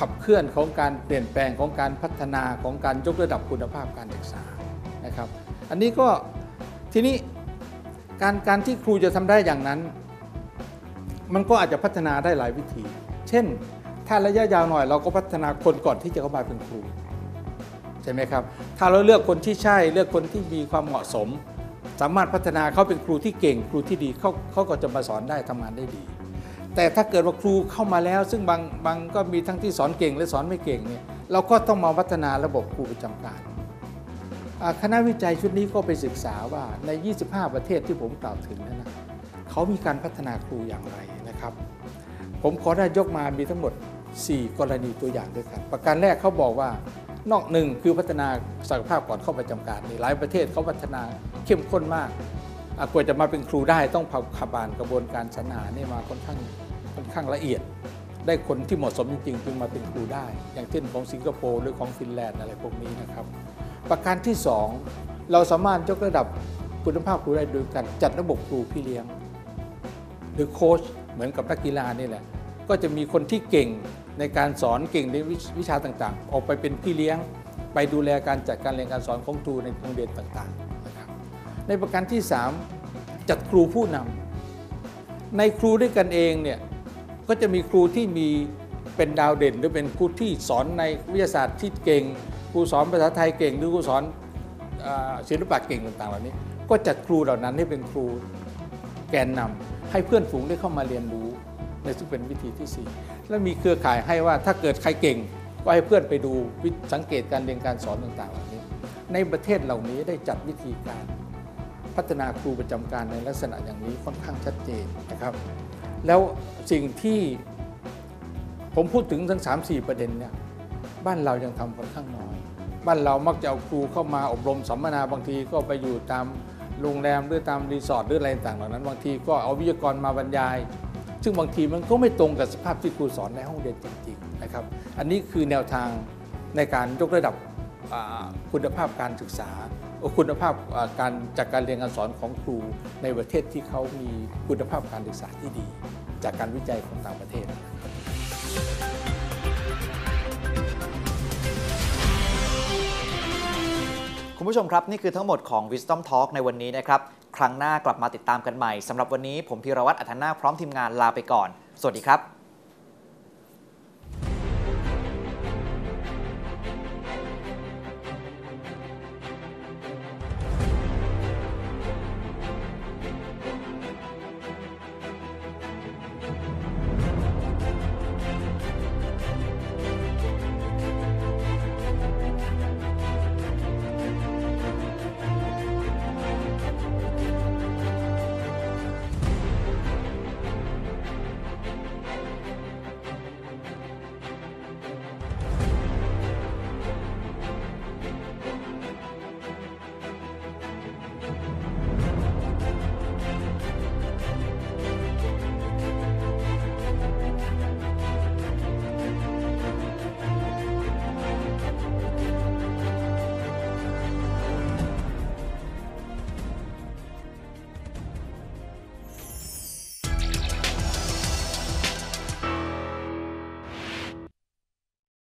ขับเคลื่อนของการเปลี่ยนแปลงของการพัฒนาของการยกระดับคุณภาพการศึกษานะครับอันนี้ก็ทีนี้การการที่ครูจะทำได้อย่างนั้นมันก็อาจจะพัฒนาได้หลายวิธีเช่นถ้าระยะยาวหน่อยเราก็พัฒนาคนก่อนที่จะเข้ามาเป็นครูใช่ไหมครับถ้าเราเลือกคนที่ใช่เลือกคนที่มีความเหมาะสมสามารถพัฒนาเขาเป็นครูที่เก่งครูที่ดีเขาเขาก็จะมาสอนได้ทำงานได้ดีแต่ถ้าเกิดว่าครูเข้ามาแล้วซึ่งบางบางก็มีทั้งที่สอนเก่งและสอนไม่เก่งเนี่ยเราก็ต้องมาพัฒนาระบบครูประจำการคณะวิจัยชุดนี้ก็ไปศึกษาว่าในยี่สิบห้าประเทศที่ผมกล่าวถึงนั้นนะเขามีการพัฒนาครูอย่างไรนะครับผมขอได้ยกมามีทั้งหมดสี่กรณีตัวอย่างด้วยกันประการแรกเขาบอกว่านอกหนึ่งคือพัฒนาศักยภาพก่อนเข้าประจำการนี่หลายประเทศเขาพัฒนาเข้มข้นมากกว่าจะมาเป็นครูได้ต้องผ่านกระบวนการสรรหานี่มาค่อนข้างค่อนข้างละเอียดได้คนที่เหมาะสมจริงๆจึงมาเป็นครูได้อย่างเช่นของสิงคโปร์หรือของฟินแลนด์อะไรพวกนี้นะครับประการที่สองเราสามารถยกระดับคุณภาพครูได้โดยการจัดระบบครูพี่เลี้ยงหรือโค้ชเหมือนกับนักกีฬานี่แหละก็จะมีคนที่เก่งในการสอนเก่งในวิชาต่างๆออกไปเป็นพี่เลี้ยงไปดูแลการจัดการเรียนการสอนของครูในโรงเรียนต่างๆนะครับในประการที่สามจัดครูผู้นำในครูด้วยกันเองเนี่ยก็จะมีครูที่มีเป็นดาวเด่นหรือเป็นครูที่สอนในวิทยาศาสตร์ที่เก่งครูสอนภาษาไทยเก่งหรือครูสอนศิลปะเก่งต่างๆเหล่านี้ก็จัดครูเหล่านั้นให้เป็นครูแกนนำให้เพื่อนฝูงได้เข้ามาเรียนรู้ในซึ่งเป็นวิธีที่สี่และมีเครือข่ายให้ว่าถ้าเกิดใครเก่งก็ให้เพื่อนไปดูสังเกตการเรียนการสอนต่างๆเหล่านี้ในประเทศเหล่านี้ได้จัดวิธีการพัฒนาครูประจำการในลักษณะอย่างนี้ค่อนข้างชัดเจนนะครับแล้วสิ่งที่ผมพูดถึงทั้ง สามสี่ ประเด็นเนี่ยบ้านเรายังทำค่อนข้างน้อยบ้านเรามักจะเอาครูเข้ามาอบรมสัมมนาบางทีก็ไปอยู่ตามโรงแรมหรือตามรีสอร์ทหรืออะไรต่างๆเหล่านั้นบางทีก็เอาวิทยากรมาบรรยายซึ่งบางทีมันก็ไม่ตรงกับสภาพที่ครูสอนในห้องเรียนจริงๆนะครับอันนี้คือแนวทางในการยกระดับคุณภาพการศึกษาคุณภาพการจัดการเรียนการสอนของครูในประเทศที่เขามีคุณภาพการศึกษาที่ดีจากการวิจัยของต่างประเทศคุณผู้ชมครับนี่คือทั้งหมดของ Wisdom Talk ในวันนี้นะครับครั้งหน้ากลับมาติดตามกันใหม่สำหรับวันนี้ผมพีรวัตรอัธนาคพร้อมทีมงานลาไปก่อนสวัสดีครับ